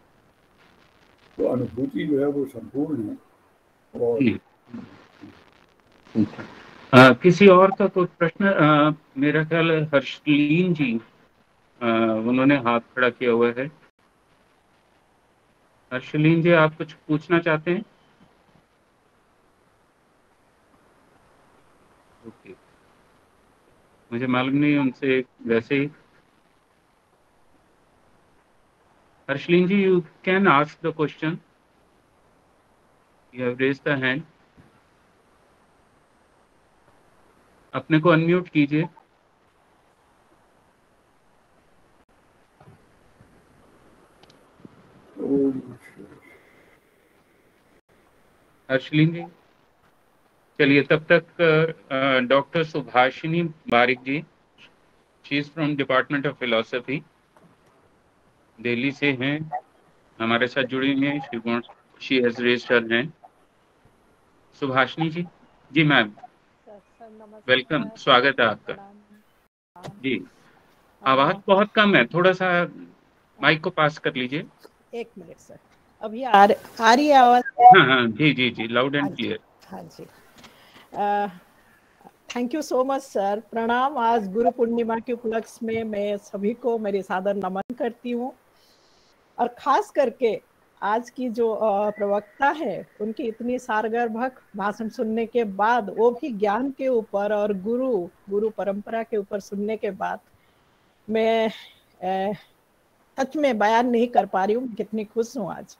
तो अनुभूति जो है वो संपूर्ण है। और किसी और का कोई प्रश्न? मेरा ख्याल हर्षलीन जी, उन्होंने हाथ खड़ा किया हुआ है। हर्षलीन जी, आप कुछ पूछना चाहते हैं? ओके, मुझे मालूम नहीं उनसे वैसे ही। Harshleen ji, you can ask the question, you have raised the hand. अपने को अनम्यूट कीजिए। स्पर्श लेंगे। चलिए तब तक doctor Subhashini Barik ji, she is from department of philosophy, Delhi से हैं, हमारे साथ जुड़ी हैं। She has raised her hand. Subhashini ji, ji ma'am, sir नमस्कार। वेलकम, स्वागत है आपका। प्रणाम। जी, आवाज बहुत कम है, थोड़ा सा माइक को पास कर लीजिए। एक मिनट सर, अभी आ रही है आवाज? हाँ हाँ, जी जी जी, लाउड एंड क्लियर। हाँ जी, thank you so much sir. प्रणाम। आज गुरु पूर्णिमा के उपलक्ष्य में मैं सभी को मेरी सादर नमन करती हूँ, और खास करके आज की जो प्रवक्ता है उनकी इतनी सारगर्भक भाषण सुनने के बाद, वो भी ज्ञान के ऊपर और गुरु परंपरा के ऊपर सुनने के बाद, मैं सच में बयान नहीं कर पा रही हूँ कितनी खुश हूँ आज।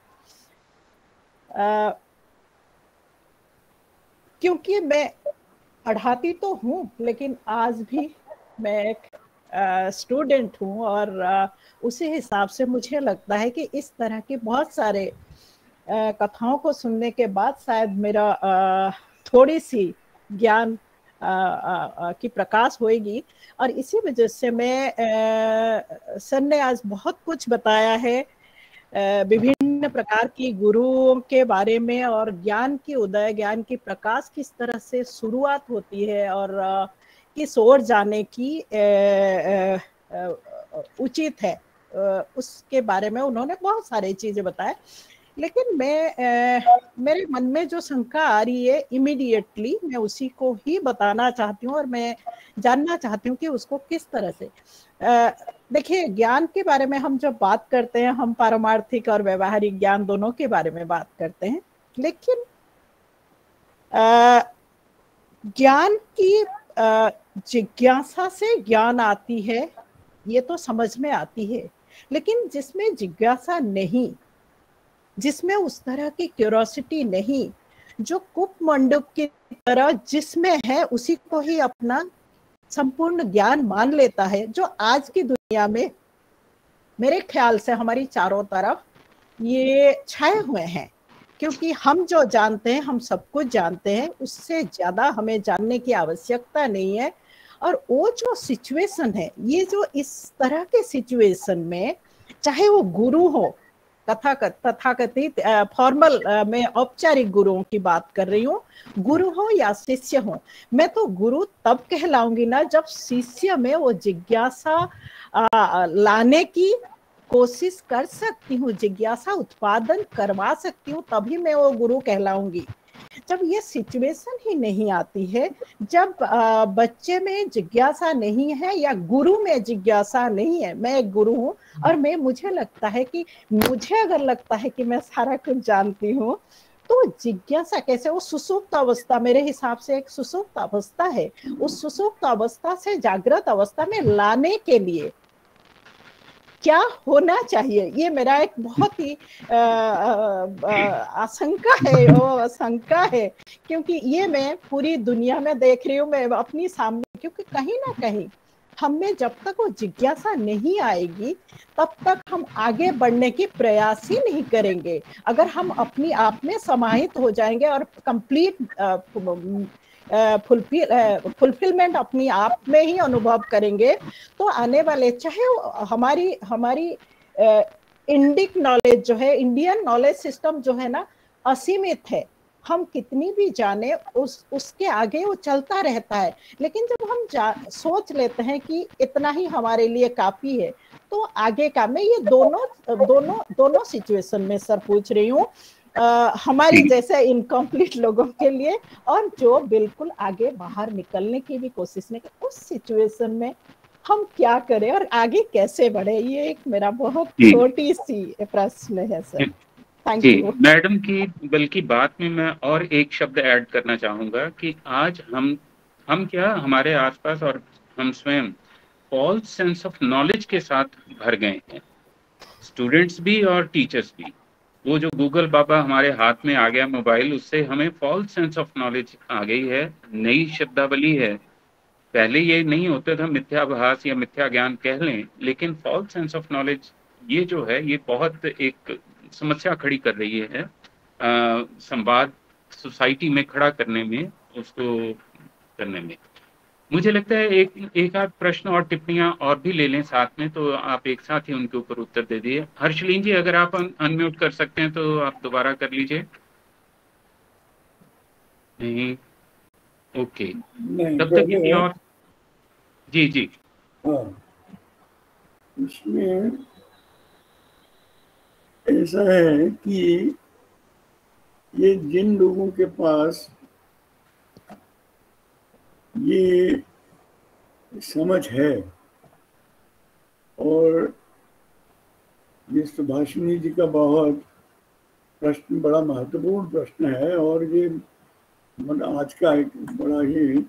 क्योंकि मैं पढ़ाती तो हूँ, लेकिन आज भी मैं एक स्टूडेंट हूँ, और उसी हिसाब से मुझे लगता है कि इस तरह के बहुत सारे कथाओं को सुनने के बाद शायद मेरा थोड़ी सी ज्ञान की प्रकाश होएगी। और इसी वजह से मैं सर ने आज बहुत कुछ बताया है विभिन्न प्रकार की गुरुओं के बारे में, और ज्ञान की उदय, ज्ञान की प्रकाश किस तरह से शुरुआत होती है, और किस ओर जाने की उचित है, उसके बारे में उन्होंने बहुत सारी चीजें बताए। लेकिन मेरे मन में जो शंका आ रही है इमीडिएटली, मैं उसी को ही बताना चाहती हूँ, और मैं जानना चाहती हूँ कि उसको किस तरह से देखिए। ज्ञान के बारे में हम जब बात करते हैं, हम पारमार्थिक और व्यवहारिक ज्ञान दोनों के बारे में बात करते हैं, लेकिन ज्ञान की जिज्ञासा से ज्ञान आती है, ये तो समझ में आती है। लेकिन जिसमें जिज्ञासा नहीं, जिसमें उस तरह की क्यूरोसिटी नहीं, जो कूप मंडूक की तरह जिसमें है उसी को ही अपना संपूर्ण ज्ञान मान लेता है, जो आज की दुनिया में मेरे ख्याल से हमारी चारों तरफ ये छाए हुए हैं। क्योंकि हम जो जानते हैं, हम सब कुछ जानते हैं, उससे ज्यादा हमें जानने की आवश्यकता नहीं है। और वो जो सिचुएशन है, ये जो इस तरह के सिचुएशन में, चाहे वो गुरु हो, तथाकथित फॉर्मल में औपचारिक गुरुओं की बात कर रही हूँ, गुरु हो या शिष्य हो, मैं तो गुरु तब कहलाऊंगी ना जब शिष्य में वो जिज्ञासा लाने की कोशिश कर सकती हूँ, जिज्ञासा उत्पादन करवा सकती हूँ, तभी मैं वो गुरु कहलाऊंगी। जब ये सिचुएशन ही नहीं आती है, जब बच्चे में जिज्ञासा नहीं है या गुरु में जिज्ञासा नहीं है, मैं एक गुरु हूँ और मुझे लगता है कि मुझे अगर लगता है कि मैं सारा कुछ जानती हूँ, तो जिज्ञासा कैसे? वो सुसुप्त अवस्था मेरे हिसाब से एक सुसुप्त अवस्था है। उस सुसुप्त अवस्था से जागृत अवस्था में लाने के लिए क्या होना चाहिए, ये मेरा एक बहुत ही आशंका है, वो शंका है। क्योंकि ये मैं पूरी दुनिया में देख रही हूँ, मैं अपनी सामने, क्योंकि कहीं ना कहीं हम में जब तक वो जिज्ञासा नहीं आएगी, तब तक हम आगे बढ़ने की प्रयास ही नहीं करेंगे। अगर हम अपनी आप में समाहित हो जाएंगे और कंप्लीट फुलफिलमेंट अपनी आप में ही अनुभव करेंगे, तो आने वाले, चाहे हमारी इंडिक नॉलेज जो है, इंडियन नॉलेज सिस्टम जो है ना, असीमित है। हम कितनी भी जाने, उसके आगे वो चलता रहता है। लेकिन जब हम सोच लेते हैं कि इतना ही हमारे लिए काफी है, तो आगे का, मैं ये दोनों सिचुएशन में सर पूछ रही हूँ, हमारी जैसे इनकम्प्लीट लोगों के लिए, और जो बिल्कुल आगे बाहर निकलने की भी कोशिश नहीं कर, उस सिचुएशन में हम क्या करें और आगे कैसे बढ़े? ये एक मेरा बहुत छोटी सी प्रश्न है सर। थैंक यू मैडम की। बल्कि बात में मैं और एक शब्द ऐड करना चाहूंगा कि आज हम क्या, हमारे आसपास और हम स्वयं फॉल्स सेंस ऑफ नॉलेज के साथ भर गए हैं, स्टूडेंट्स भी और टीचर्स भी। वो जो गूगल बाबा हमारे हाथ में आ गया मोबाइल, उससे हमें फॉल्स सेंस ऑफ नॉलेज आ गई है, नई शब्दावली है। पहले ये नहीं होता था, मिथ्याभास या मिथ्या ज्ञान कह लें, लेकिन फॉल्स सेंस ऑफ नॉलेज ये जो है, ये बहुत एक समस्या खड़ी कर रही है संवाद सोसाइटी में खड़ा करने में, उसको करने में। मुझे लगता है एक आध प्रश्न और टिप्पणियां और भी ले लें साथ में, तो आप एक साथ ही उनके ऊपर उत्तर दे दिए। हर्षलीन जी, अगर आप अनम्यूट कर सकते हैं तो आप दोबारा कर लीजिए। नहीं, ओके, नहीं, तब तक किसी और। जी जी। हाँ, इसमें ऐसा है कि ये जिन लोगों के पास ये समझ है, और ये सुभाषिनी जी का बहुत प्रश्न बड़ा महत्वपूर्ण प्रश्न है, और ये आज का एक बड़ा ही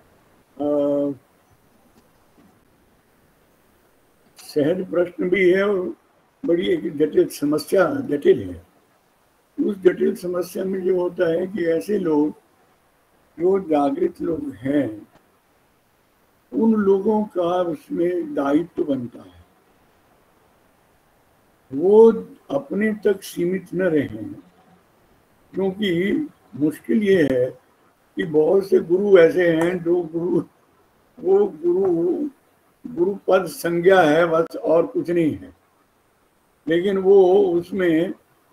सहज प्रश्न भी है, और बड़ी एक जटिल समस्या जटिल है। उस जटिल समस्या में जो होता है कि ऐसे लोग जो जागृत लोग हैं, उन लोगों का उसमें दायित्व बनता है, वो अपने तक सीमित न रहें। क्योंकि मुश्किल ये है कि बहुत से गुरु ऐसे हैं जो गुरु पद संज्ञा है बस, और कुछ नहीं है। लेकिन वो उसमें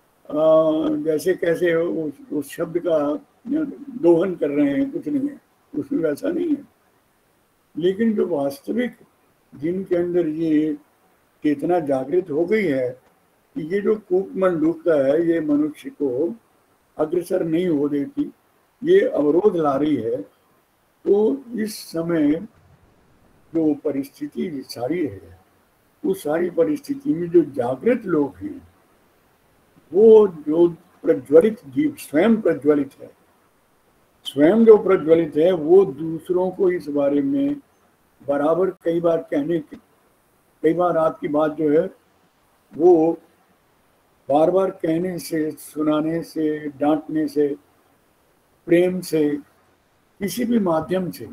जैसे कैसे उस शब्द का दोहन कर रहे हैं, कुछ नहीं है उसमें, वैसा नहीं है। लेकिन जो वास्तविक जिनके अंदर ये चेतना जागृत हो गई है कि ये जो कूपमन डूबता है, ये मनुष्य को अग्रसर नहीं हो देती, ये अवरोध ला रही है, तो इस समय जो परिस्थिति सारी है, उस सारी परिस्थिति में जो जागृत लोग हैं, वो जो प्रज्वलित जीव स्वयं प्रज्वलित है, स्वयं जो प्रज्वलित है, वो दूसरों को इस बारे में बराबर कई बार आपकी बात जो है वो बार बार कहने से, सुनाने से, डांटने से, प्रेम से, किसी भी माध्यम से,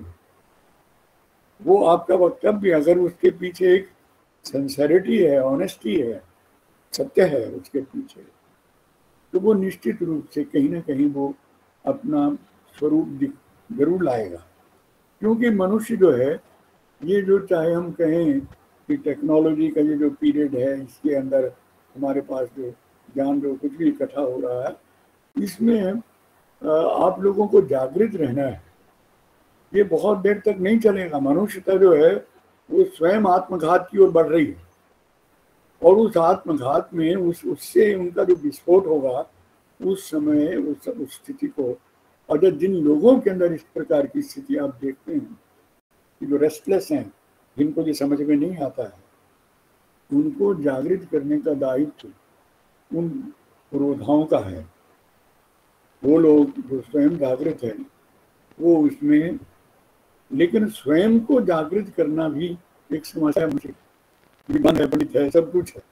वो आपका वक्तव्य अगर उसके पीछे एक सिंसेरिटी है, ऑनेस्टी है, सत्य है उसके पीछे, तो वो निश्चित रूप से कहीं ना कहीं वो अपना स्वरूप जरूर लाएगा। क्योंकि मनुष्य जो है, ये जो चाहे हम कहें कि टेक्नोलॉजी का ये जो पीरियड है, इसके अंदर हमारे पास जो ज्ञान जो कुछ भी इकट्ठा हो रहा है, इसमें आप लोगों को जागृत रहना है। ये बहुत देर तक नहीं चलेगा। मनुष्यता जो है वो स्वयं आत्मघात की ओर बढ़ रही है, और उस आत्मघात में उससे उनका जो विस्फोट होगा, उस समय उस स्थिति को, और जब जिन लोगों के अंदर इस प्रकार की स्थिति आप देखते हैं कि जो रेस्टलेस हैं, जिनको ये समझ में नहीं आता है, उनको जागृत करने का दायित्व उन पुरोधाओं का है। वो लोग जो स्वयं जागृत हैं वो उसमें, लेकिन स्वयं को जागृत करना भी एक समस्या है। बंद है, पंडित है, सब कुछ है।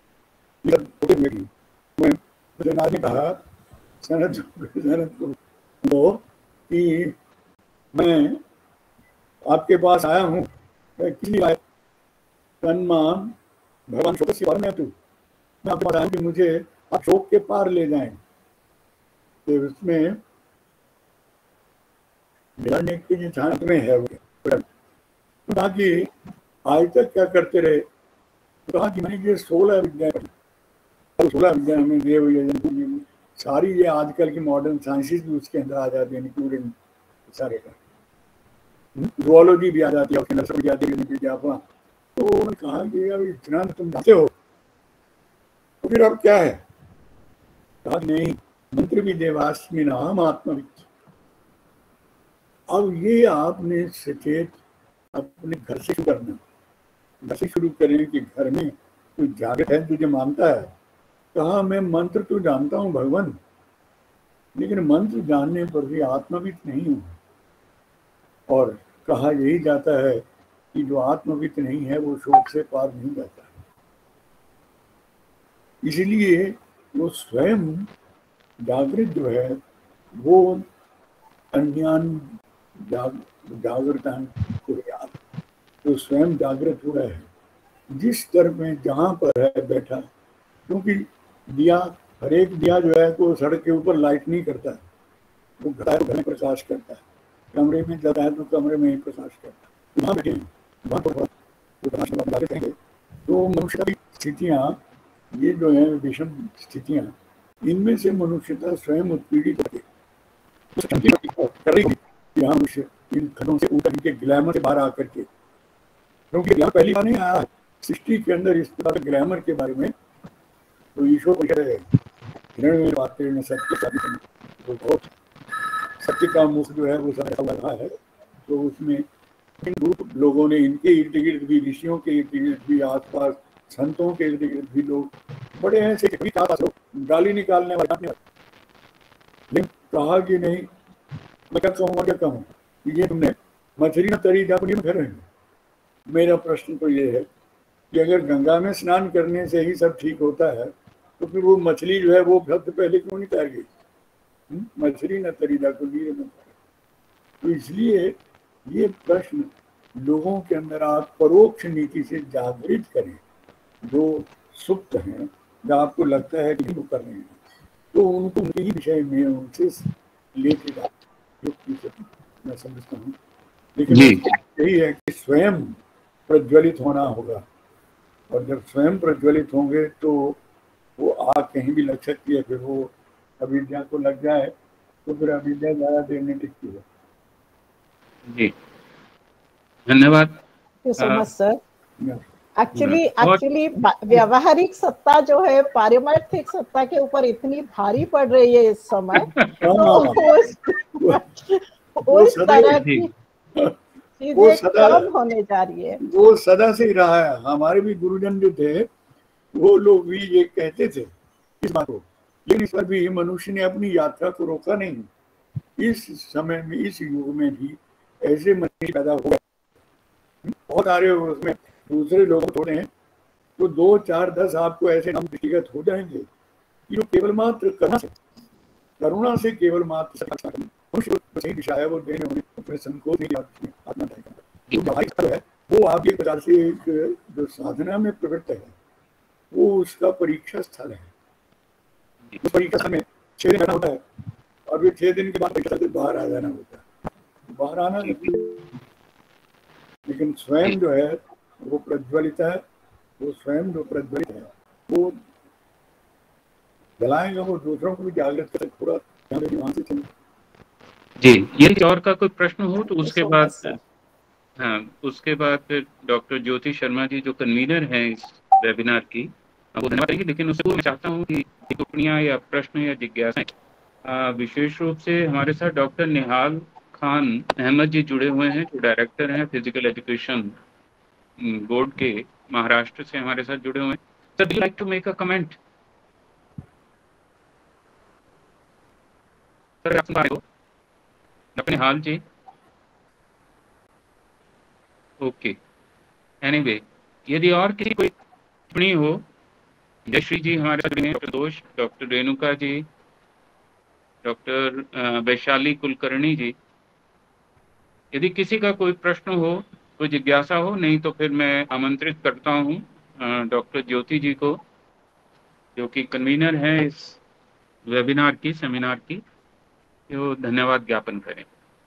मैंने कहा सनत को कि मैं आपके पास आया हूँ, किसी तन्मान भगवान शोक से पार में तू, मैं आपके पास आया कि मुझे आप शोक के पार ले जाएं। तो उसमें के छात्र में है वो, कहा कि आज तक क्या करते रहे, कहा कि मैंने ये 16 विद्या 16 विद्या में देव यजन, सारी ये आजकल की मॉडर्न साइंसेस भी उसके अंदर आ जाती है, इंक्लूडिंग सारे का, जुओलॉजी भी आ जाती है, उसके अंदर सब जाती है विज्ञापन। तो उन्होंने कहा कि अब इतना तुम जानते हो तो फिर अब क्या है? कहा नहीं, मंत्र भी देवास्मि नाम आत्मविद। अब ये आपने सचेत अपने घर से शुरू करना, घर से शुरू करें कि घर में तू जागृत है, तुझे मानता है। कहा मैं मंत्र तो जानता हूँ भगवान, लेकिन मंत्र जानने पर भी आत्मविद नहीं हूँ। और कहा यही जाता है कि जो आत्मविद नहीं है वो शोक से पार नहीं जाता है। इसलिए वो स्वयं जागृत जो है वो अन्यान जागृतान को याद, तो स्वयं जागृत हुआ है जिस स्तर में जहाँ पर है बैठा। क्योंकि दिया, हर एक दिया जो है को सड़क के ऊपर लाइट नहीं करता है, वो घर में प्रकाश करता है, कमरे में जाता है तो कमरे में ही प्रकाश करता है। वहाँ बैठे हैं, वहाँ पर प्रकाश कहेंगे तो मनुष्य की स्थितियाँ, ये जो है विषम स्थितियाँ, इनमें से मनुष्यता स्वयं उत्पीड़ित कर रही है। यहाँ मनुष्य इन खतरों से ऊपर के ग्लैमर से बाहर आकर के, क्योंकि यहाँ पहली बार नहीं आया सृष्टि के अंदर इस तरह ग्लैमर के बारे में, तो ईश्वर बातें सत्य तो बहुत सत्य का मुख जो है वो सब लगा है। तो उसमें इन रूप लोगों ने, इनके इर्द गिर्द भी, ऋषियों के इर्द गिर्द भी, आसपास संतों के इर्द गिर्द भी लोग बड़े ऐसे गाली निकालने वाले, लेकिन कहा कि नहीं, मैं क्या कहूँ क्या कहूँ, ये तुमने मछली न तरी जा घर रहे। मेरा प्रश्न तो ये है कि अगर गंगा में स्नान करने से ही सब ठीक होता है तो फिर वो मछली जो है वो सबसे पहले क्यों नहीं तैर गई? मछली न तरी जा नीर में। तो इसलिए ये प्रश्न लोगों के अंदर आप परोक्ष नीति से जागृत करें, जो सुप्त हैं, जहाँ आपको लगता है कि वो कर रहे हैं, तो उनको उनके ही विषय में उनसे लेके जाए, मैं समझता हूँ। लेकिन यही है कि स्वयं प्रज्वलित होना होगा, और जब स्वयं प्रज्वलित होंगे तो वो आग कहीं भी लग सकती है, फिर वो अविद्या को लग जाए तो फिर अविद्या ज्यादा देर नहीं टिकती है। जी धन्यवाद सो मच सर। एक्चुअली व्यावहारिक सत्ता जो है पारमार्थिक सत्ता के ऊपर इतनी भारी पड़ रही है इस समय, तो उस तरह की चीजें कम होने जा रही है। वो सदा से ही रहा है। हमारे भी गुरुजन जो थे वो लोग भी ये कहते थे इस बात को, लेकिन इस पर भी मनुष्य ने अपनी यात्रा को रोका नहीं। इस समय में, इस युग में भी ऐसे मनुष्य पैदा हो गए, बहुत सारे उसमें दूसरे लोग थोड़े हैं, तो 2, 4, 10 आपको ऐसे नाम व्यक्तिगत हो जाएंगे कि जो केवल मात्र करुणा से केवल मात्र सही दिशा है वो देने होने अपने संकोच नहीं आत्मा है। वो आप एक प्रकार से एक जो साधना में प्रवृत्त है, वो उसका परीक्षा स्थल है। उस परीक्षा स्थल में 6 दिन रहना होता है, और फिर 6 दिन के बाद परीक्षा से बाहर आ जाना होता है। बाहर आना, लेकिन स्वयं जो है वो प्रज्वलित है, वो स्वयं जो प्रज्वलित है वो जलाएगा, वो दूसरों को भी जागृत कर पूरा वहां से चले। जी, यदि और का कोई प्रश्न हो तो उसके बाद, हाँ, उसके बाद फिर डॉक्टर ज्योति शर्मा जी जो कन्वीनर हैं इस वेबिनार की, वो धन्यवाद करेंगे। लेकिन उससे मैं चाहता हूँ कि टिप्पणियाँ या प्रश्न या जिज्ञासाएं, विशेष रूप से हमारे साथ डॉक्टर निहाल खान अहमद जी जुड़े हुए हैं, जो डायरेक्टर हैं फिजिकल एजुकेशन बोर्ड के, महाराष्ट्र से हमारे साथ जुड़े हुए हैं। Sir, you like to make a comment? Sir, आप सुन पा रहे हो doctor Nihal ji? Okay, anyway, यदि और किसी कोई टिप्पणी हो, जयश्री जी हमारे साथ जुड़े हैं, डॉक्टर दोष, डॉक्टर रेणुका जी, डॉक्टर वैशाली कुलकर्णी जी, यदि किसी का कोई प्रश्न हो, कोई जिज्ञासा हो, नहीं तो फिर मैं आमंत्रित करता हूँ डॉक्टर ज्योति जी को, जो कि कन्वीनर हैं इस वेबिनार की, सेमिनार की, वो धन्यवाद ज्ञापन करें।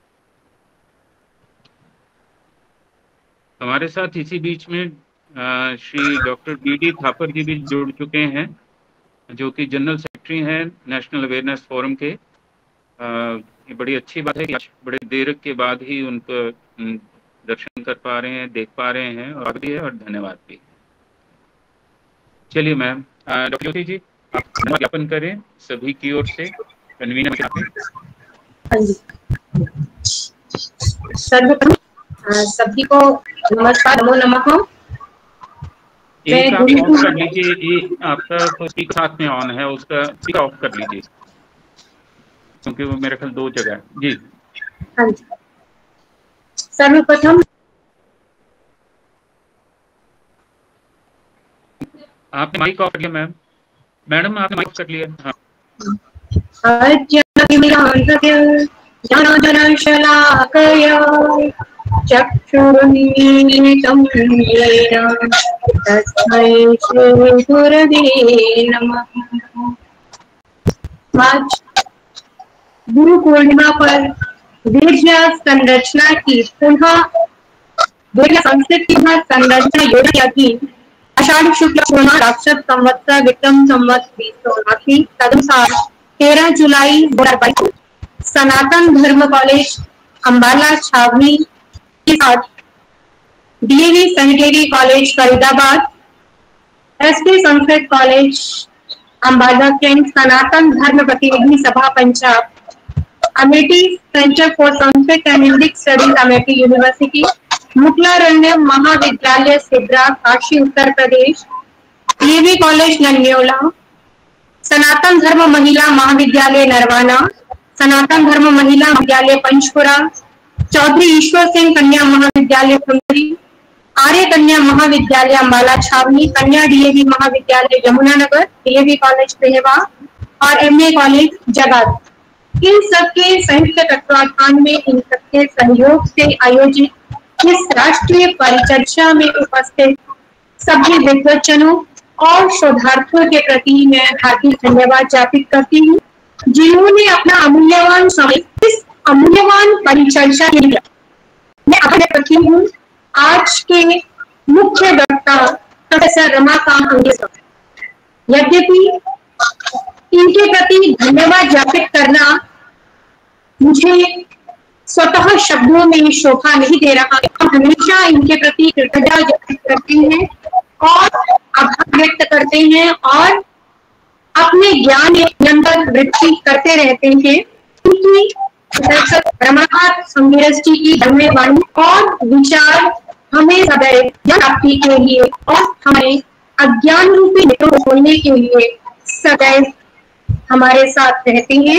हमारे साथ इसी बीच में श्री डॉक्टर BD थापर जी भी जुड़ चुके हैं, जो कि जनरल सेक्रेटरी हैं नेशनल अवेयरनेस फोरम के। ये बड़ी अच्छी बात है कि आज बड़े देर के बाद ही उनको दर्शन कर पा रहे हैं, देख पा रहे हैं, और भी है, और धन्यवाद भी। चलिए मैम, डॉक्टर ज्योति जी आप ज्ञापन करें सभी की ओर से, कन्वीनर के साथ। सर्वप्रथम सभी को नमस्कार, नमो नमः। एक आप ऑफ कर लीजिए, ये आपका तो स्पीकर साथ में ऑन है, उसका स्पीकर ऑफ कर लीजिए, क्योंकि वो मेरे ख्याल 2 जगह है। जी हाँ जी, सर्वप्रथम आपने माइक ऑफ कर लिया मैम, मैडम आपने माइक कर लिया। हाँ, चक्षुरुन्मीलितं येन तस्मै श्रीगुरवे नमः। गुरु पूर्णिमा पर वेद संरचना की पुनः संस्कृत की संरचना योजना की आषाढ़ शुक्ल पूर्णिमा राक्षस संवत्सर विक्रम संवत 2089 तदनुसार 13 जुलाई 2022 सनातन धर्म कॉलेज अंबाला छावनी के साथ DAV sanitary college Faridabad, SP Sanskrit college Ambala cantt, Sanatan Dharma Pratinidhi Sabha Punjab, Amethi centre for Sanskrit and Indic studies Amethi university, Mukalaranya Mahavidyalaya सिद्रा काशी उत्तर प्रदेश, डीएवी कॉलेज नन्योला, सनातन धर्म महिला महाविद्यालय नरवाना, सनातन धर्म महिला महाविद्यालय पंचपुरा, चौधरी ईश्वर सिंह कन्या महाविद्यालय कुंडली, आर्य कन्या महाविद्यालय अंबाला छावनी, कन्या डीएवी महाविद्यालय यमुनानगर, डीएवी कॉलेज पेहवा और एमए कॉलेज जगात। इन सबके संयुक्त तत्वाधान में इन सबके सहयोग से आयोजित इस राष्ट्रीय परिचर्चा में उपस्थित सभी विद्वजनों और शोधार्थियों के प्रति मैं हार्दिक धन्यवाद ज्ञापित करती हूँ, जिन्होंने अपना अमूल्यवान समय इस अमूल्यवान परिचर्चा के लिए मैं आभार करती हूँ। आज के मुख्य वक्ता प्रोफेसर रमाकांत अंगेकर, यद्यपि इनके प्रति धन्यवाद ज्ञापित करना मुझे स्वतः शब्दों में शोभा नहीं दे रहा है। हम हमेशा इनके प्रति कृतज्ञता ज्ञापित करते हैं और आभार व्यक्त करते हैं और अपने ज्ञान निरंतर वृद्धि करते रहते हैं, क्योंकि रमाकांत अंगेकर जी की धर्म वाणी और विचार हमें सदैव प्राप्ति के लिए और हमें अज्ञान रूपी नेत्रों को खोलने के लिए सदैव हमारे साथ रहते हैं।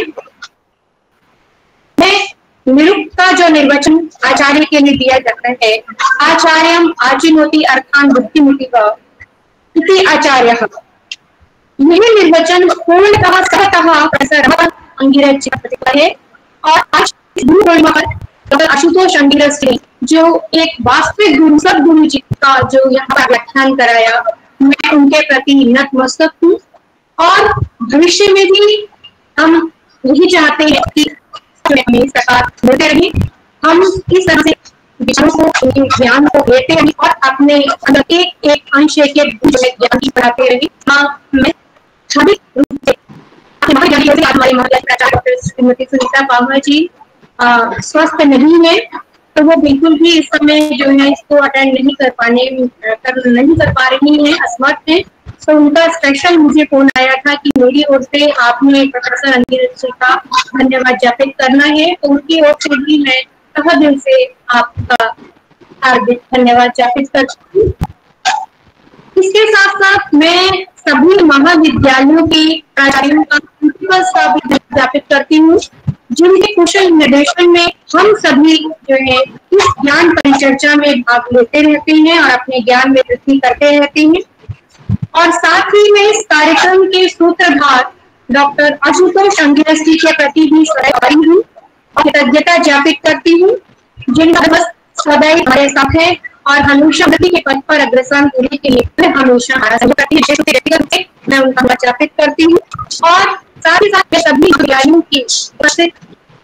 मैं निरुक्त का जो निर्वचन आचार्य के लिए दिया जाता है, आचार्यम आचिनोति अर्थान बुद्धिमुतिः इति आचार्यः, यह निर्वचन पूर्णतः सहतः प्रोफेसर रमाकांत अंगेकर जी का है। और आज गुरु पूर्णिमा पर डॉक्टर आशुतोष अंगेकर जी जो एक वास्तविक गुरु सदगुरु जी का जो यहाँ पर व्याख्यान कराया, मैं उनके प्रति नतमस्तक हूँ और भविष्य में भी हम यही चाहते हैं कि हमें सरकार देते रहे, हम इस तरह से विचारों को ज्ञान को देते रहे और अपने अंदर एक एक अंश के ज्ञान की बढ़ाते रहे। हाँ, मैं सभी रूप से हमारे महाविद्यालय श्रीमती सुनीता पावा जी स्वस्थ नहीं है, तो वो बिल्कुल भी इस समय जो है इसको अटेंड नहीं कर पा रही है, असमर्थ है। तो उनका स्पेशल मुझे फोन आया था कि मेरी ओर से आपने प्रोफेसर अंगेकर जी का धन्यवाद ज्ञापित करना है, तो उनकी ओर से भी मैं तहे दिल से आपका हार्दिक धन्यवाद ज्ञापित करती हूँ। इसके साथ साथ मैं सभी महाविद्यालयों के प्राचार्यों का भी ज्ञापित करती हूँ, जिनके कुशल निर्देशन में हम सभी जो है इस ज्ञान परिचर्चा में भाग लेते रहते हैं और अपने ज्ञान में वृद्धि करते रहते हैं। और साथ ही मैं इस कार्यक्रम के सूत्रधार डॉक्टर आशुतोष अंगेकर जी के प्रति भी सदैव हूँ और कृतज्ञता ज्ञापित करती हूँ, जिनका बस सदैव हमारे साथ है और हमेशा वृद्धि के पथ पर अग्रसर होने के लिए हमेशा हमारा सहयोग करती है। व्यक्तिगत रूप से मैं उनका ज्ञापित करती हूँ और साथ ही साथ मैं सभी विद्यालयों की उपस्थित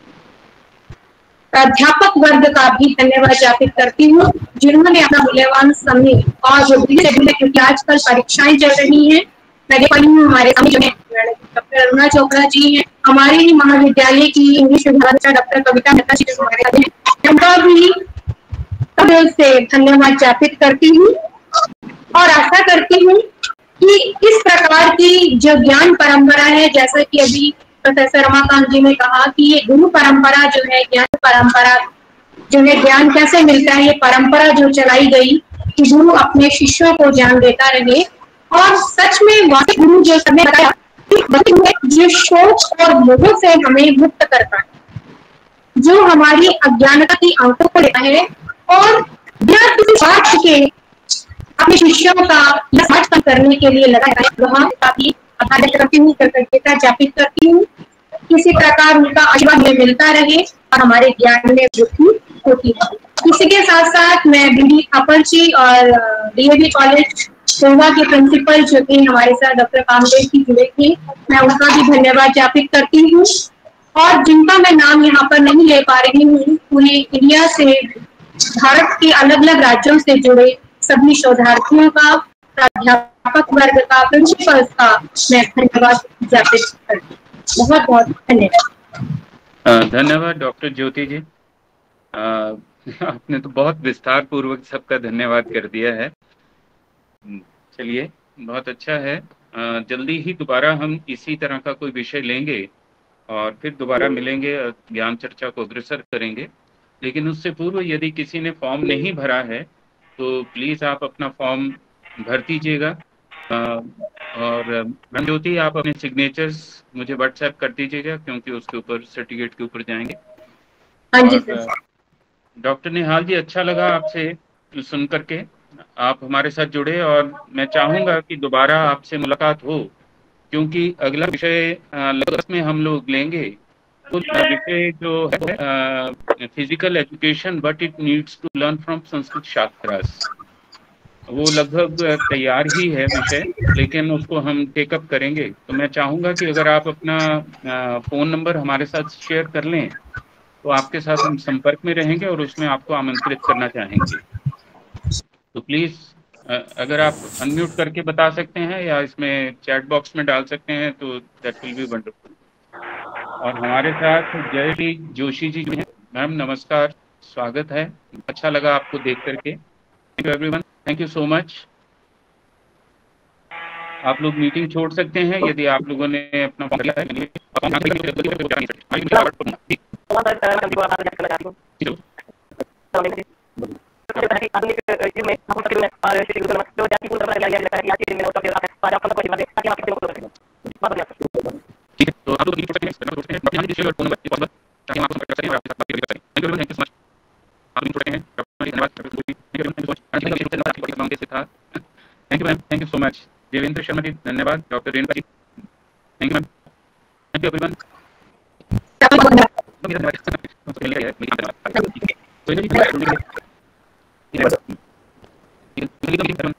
अध्यापक वर्ग का भी धन्यवाद ज्ञापित करती हूँ, जिन्होंने अपना मूल्यवान समय और जो क्योंकि आजकल परीक्षाएं चल रही हैं, मैं देख पाई हूँ हमारे सामने जो है डॉक्टर अरुणा चोपड़ा जी हैं, हमारे ही महाविद्यालय की इंग्लिश विभाग डॉक्टर कविता मेहता जी जो हमारे साथ हैं, उनका भी दिल से धन्यवाद ज्ञापित करती हूँ और आशा करती हूँ कि इस प्रकार की जो ज्ञान परंपरा है, जैसा कि अभी प्रोफेसर रमाकांत जी ने कहा कि ये गुरु परंपरा जो है, ज्ञान परंपरा जो है, ज्ञान कैसे मिलता है, ये परंपरा जो चलाई गई कि गुरु अपने शिष्यों को ज्ञान देता रहे और सच में वाकई गुरु जो सबने बताया जो शोक और मोह से हमें मुक्त करता है, जो हमारी अज्ञानता की आंखों को लेता है और बिना किसी स्वार्थ के अपने शिष्यों का समर्थन करने के लिए लगा है, वहाँ काफी आभार करती हूँ, कृतज्ञता ज्ञापित करती हूँ। किसी प्रकार उनका आशीर्वाद में मिलता रहे और हमारे ज्ञान में वृद्धि होती है। इसी के साथ साथ मैं बीडी थापर जी और डीएवी कॉलेज सेवा के प्रिंसिपल जो कि हमारे साथ डॉक्टर कामदेव जी जुड़े थे, मैं उनका भी धन्यवाद ज्ञापित करती हूँ और जिनका मैं नाम यहाँ पर नहीं ले पा रही हूँ, पूरे इंडिया से, भारत के अलग अलग राज्यों से जुड़े सभी शोधार्थियों का, प्राध्यापक वर्ग का, प्रिंसिपल्स का मैं धन्यवाद ज्ञापित करती हूँ। बहुत बहुत धन्यवाद। धन्यवाद डॉक्टर ज्योति जी। आपने तो बहुत विस्तार पूर्वक सबका धन्यवाद कर दिया है। चलिए, बहुत अच्छा है। जल्दी ही दोबारा हम इसी तरह का कोई विषय लेंगे और फिर दोबारा मिलेंगे, ज्ञान चर्चा को अग्रसर करेंगे। लेकिन उससे पूर्व यदि किसी ने फॉर्म नहीं भरा है तो प्लीज़ आप अपना फॉर्म भर दीजिएगा। और ज्योति, आप अपने सिग्नेचर्स मुझे व्हाट्सएप कर दीजिएगा, क्योंकि उसके ऊपर सर्टिफिकेट के ऊपर जाएंगे। हाँ जी सर। डॉक्टर निहाल जी, अच्छा लगा आपसे सुन करके। आप हमारे साथ जुड़े और मैं चाहूँगा कि दोबारा आपसे मुलाकात हो, क्योंकि अगला विषय लगभग में हम लोग लेंगे। तो विषय जो है physical education, but it needs to learn from Sanskrit shastras, वो लगभग तैयार ही है विषय, लेकिन उसको हम टेकअप करेंगे। तो मैं चाहूँगा कि अगर आप अपना फ़ोन नंबर हमारे साथ शेयर कर लें तो आपके साथ हम संपर्क में रहेंगे और उसमें आपको आमंत्रित करना चाहेंगे। तो प्लीज़ अगर आप अनम्यूट करके बता सकते हैं या इसमें चैट बॉक्स में डाल सकते हैं तो दैट विल बी वंडरफुल। और हमारे साथ जयश्री जोशी जी हैं। मैम नमस्कार, स्वागत है। अच्छा लगा आपको देख करके। Thank you everyone, thank you so much. आप लोग मीटिंग छोड़ सकते हैं यदि आप लोगों ने अपना फॉर्म भरा thank you so much. Devendra Sharma ji धन्यवाद। Doctor Renuka ji thank you ma'am. Thank you everyone.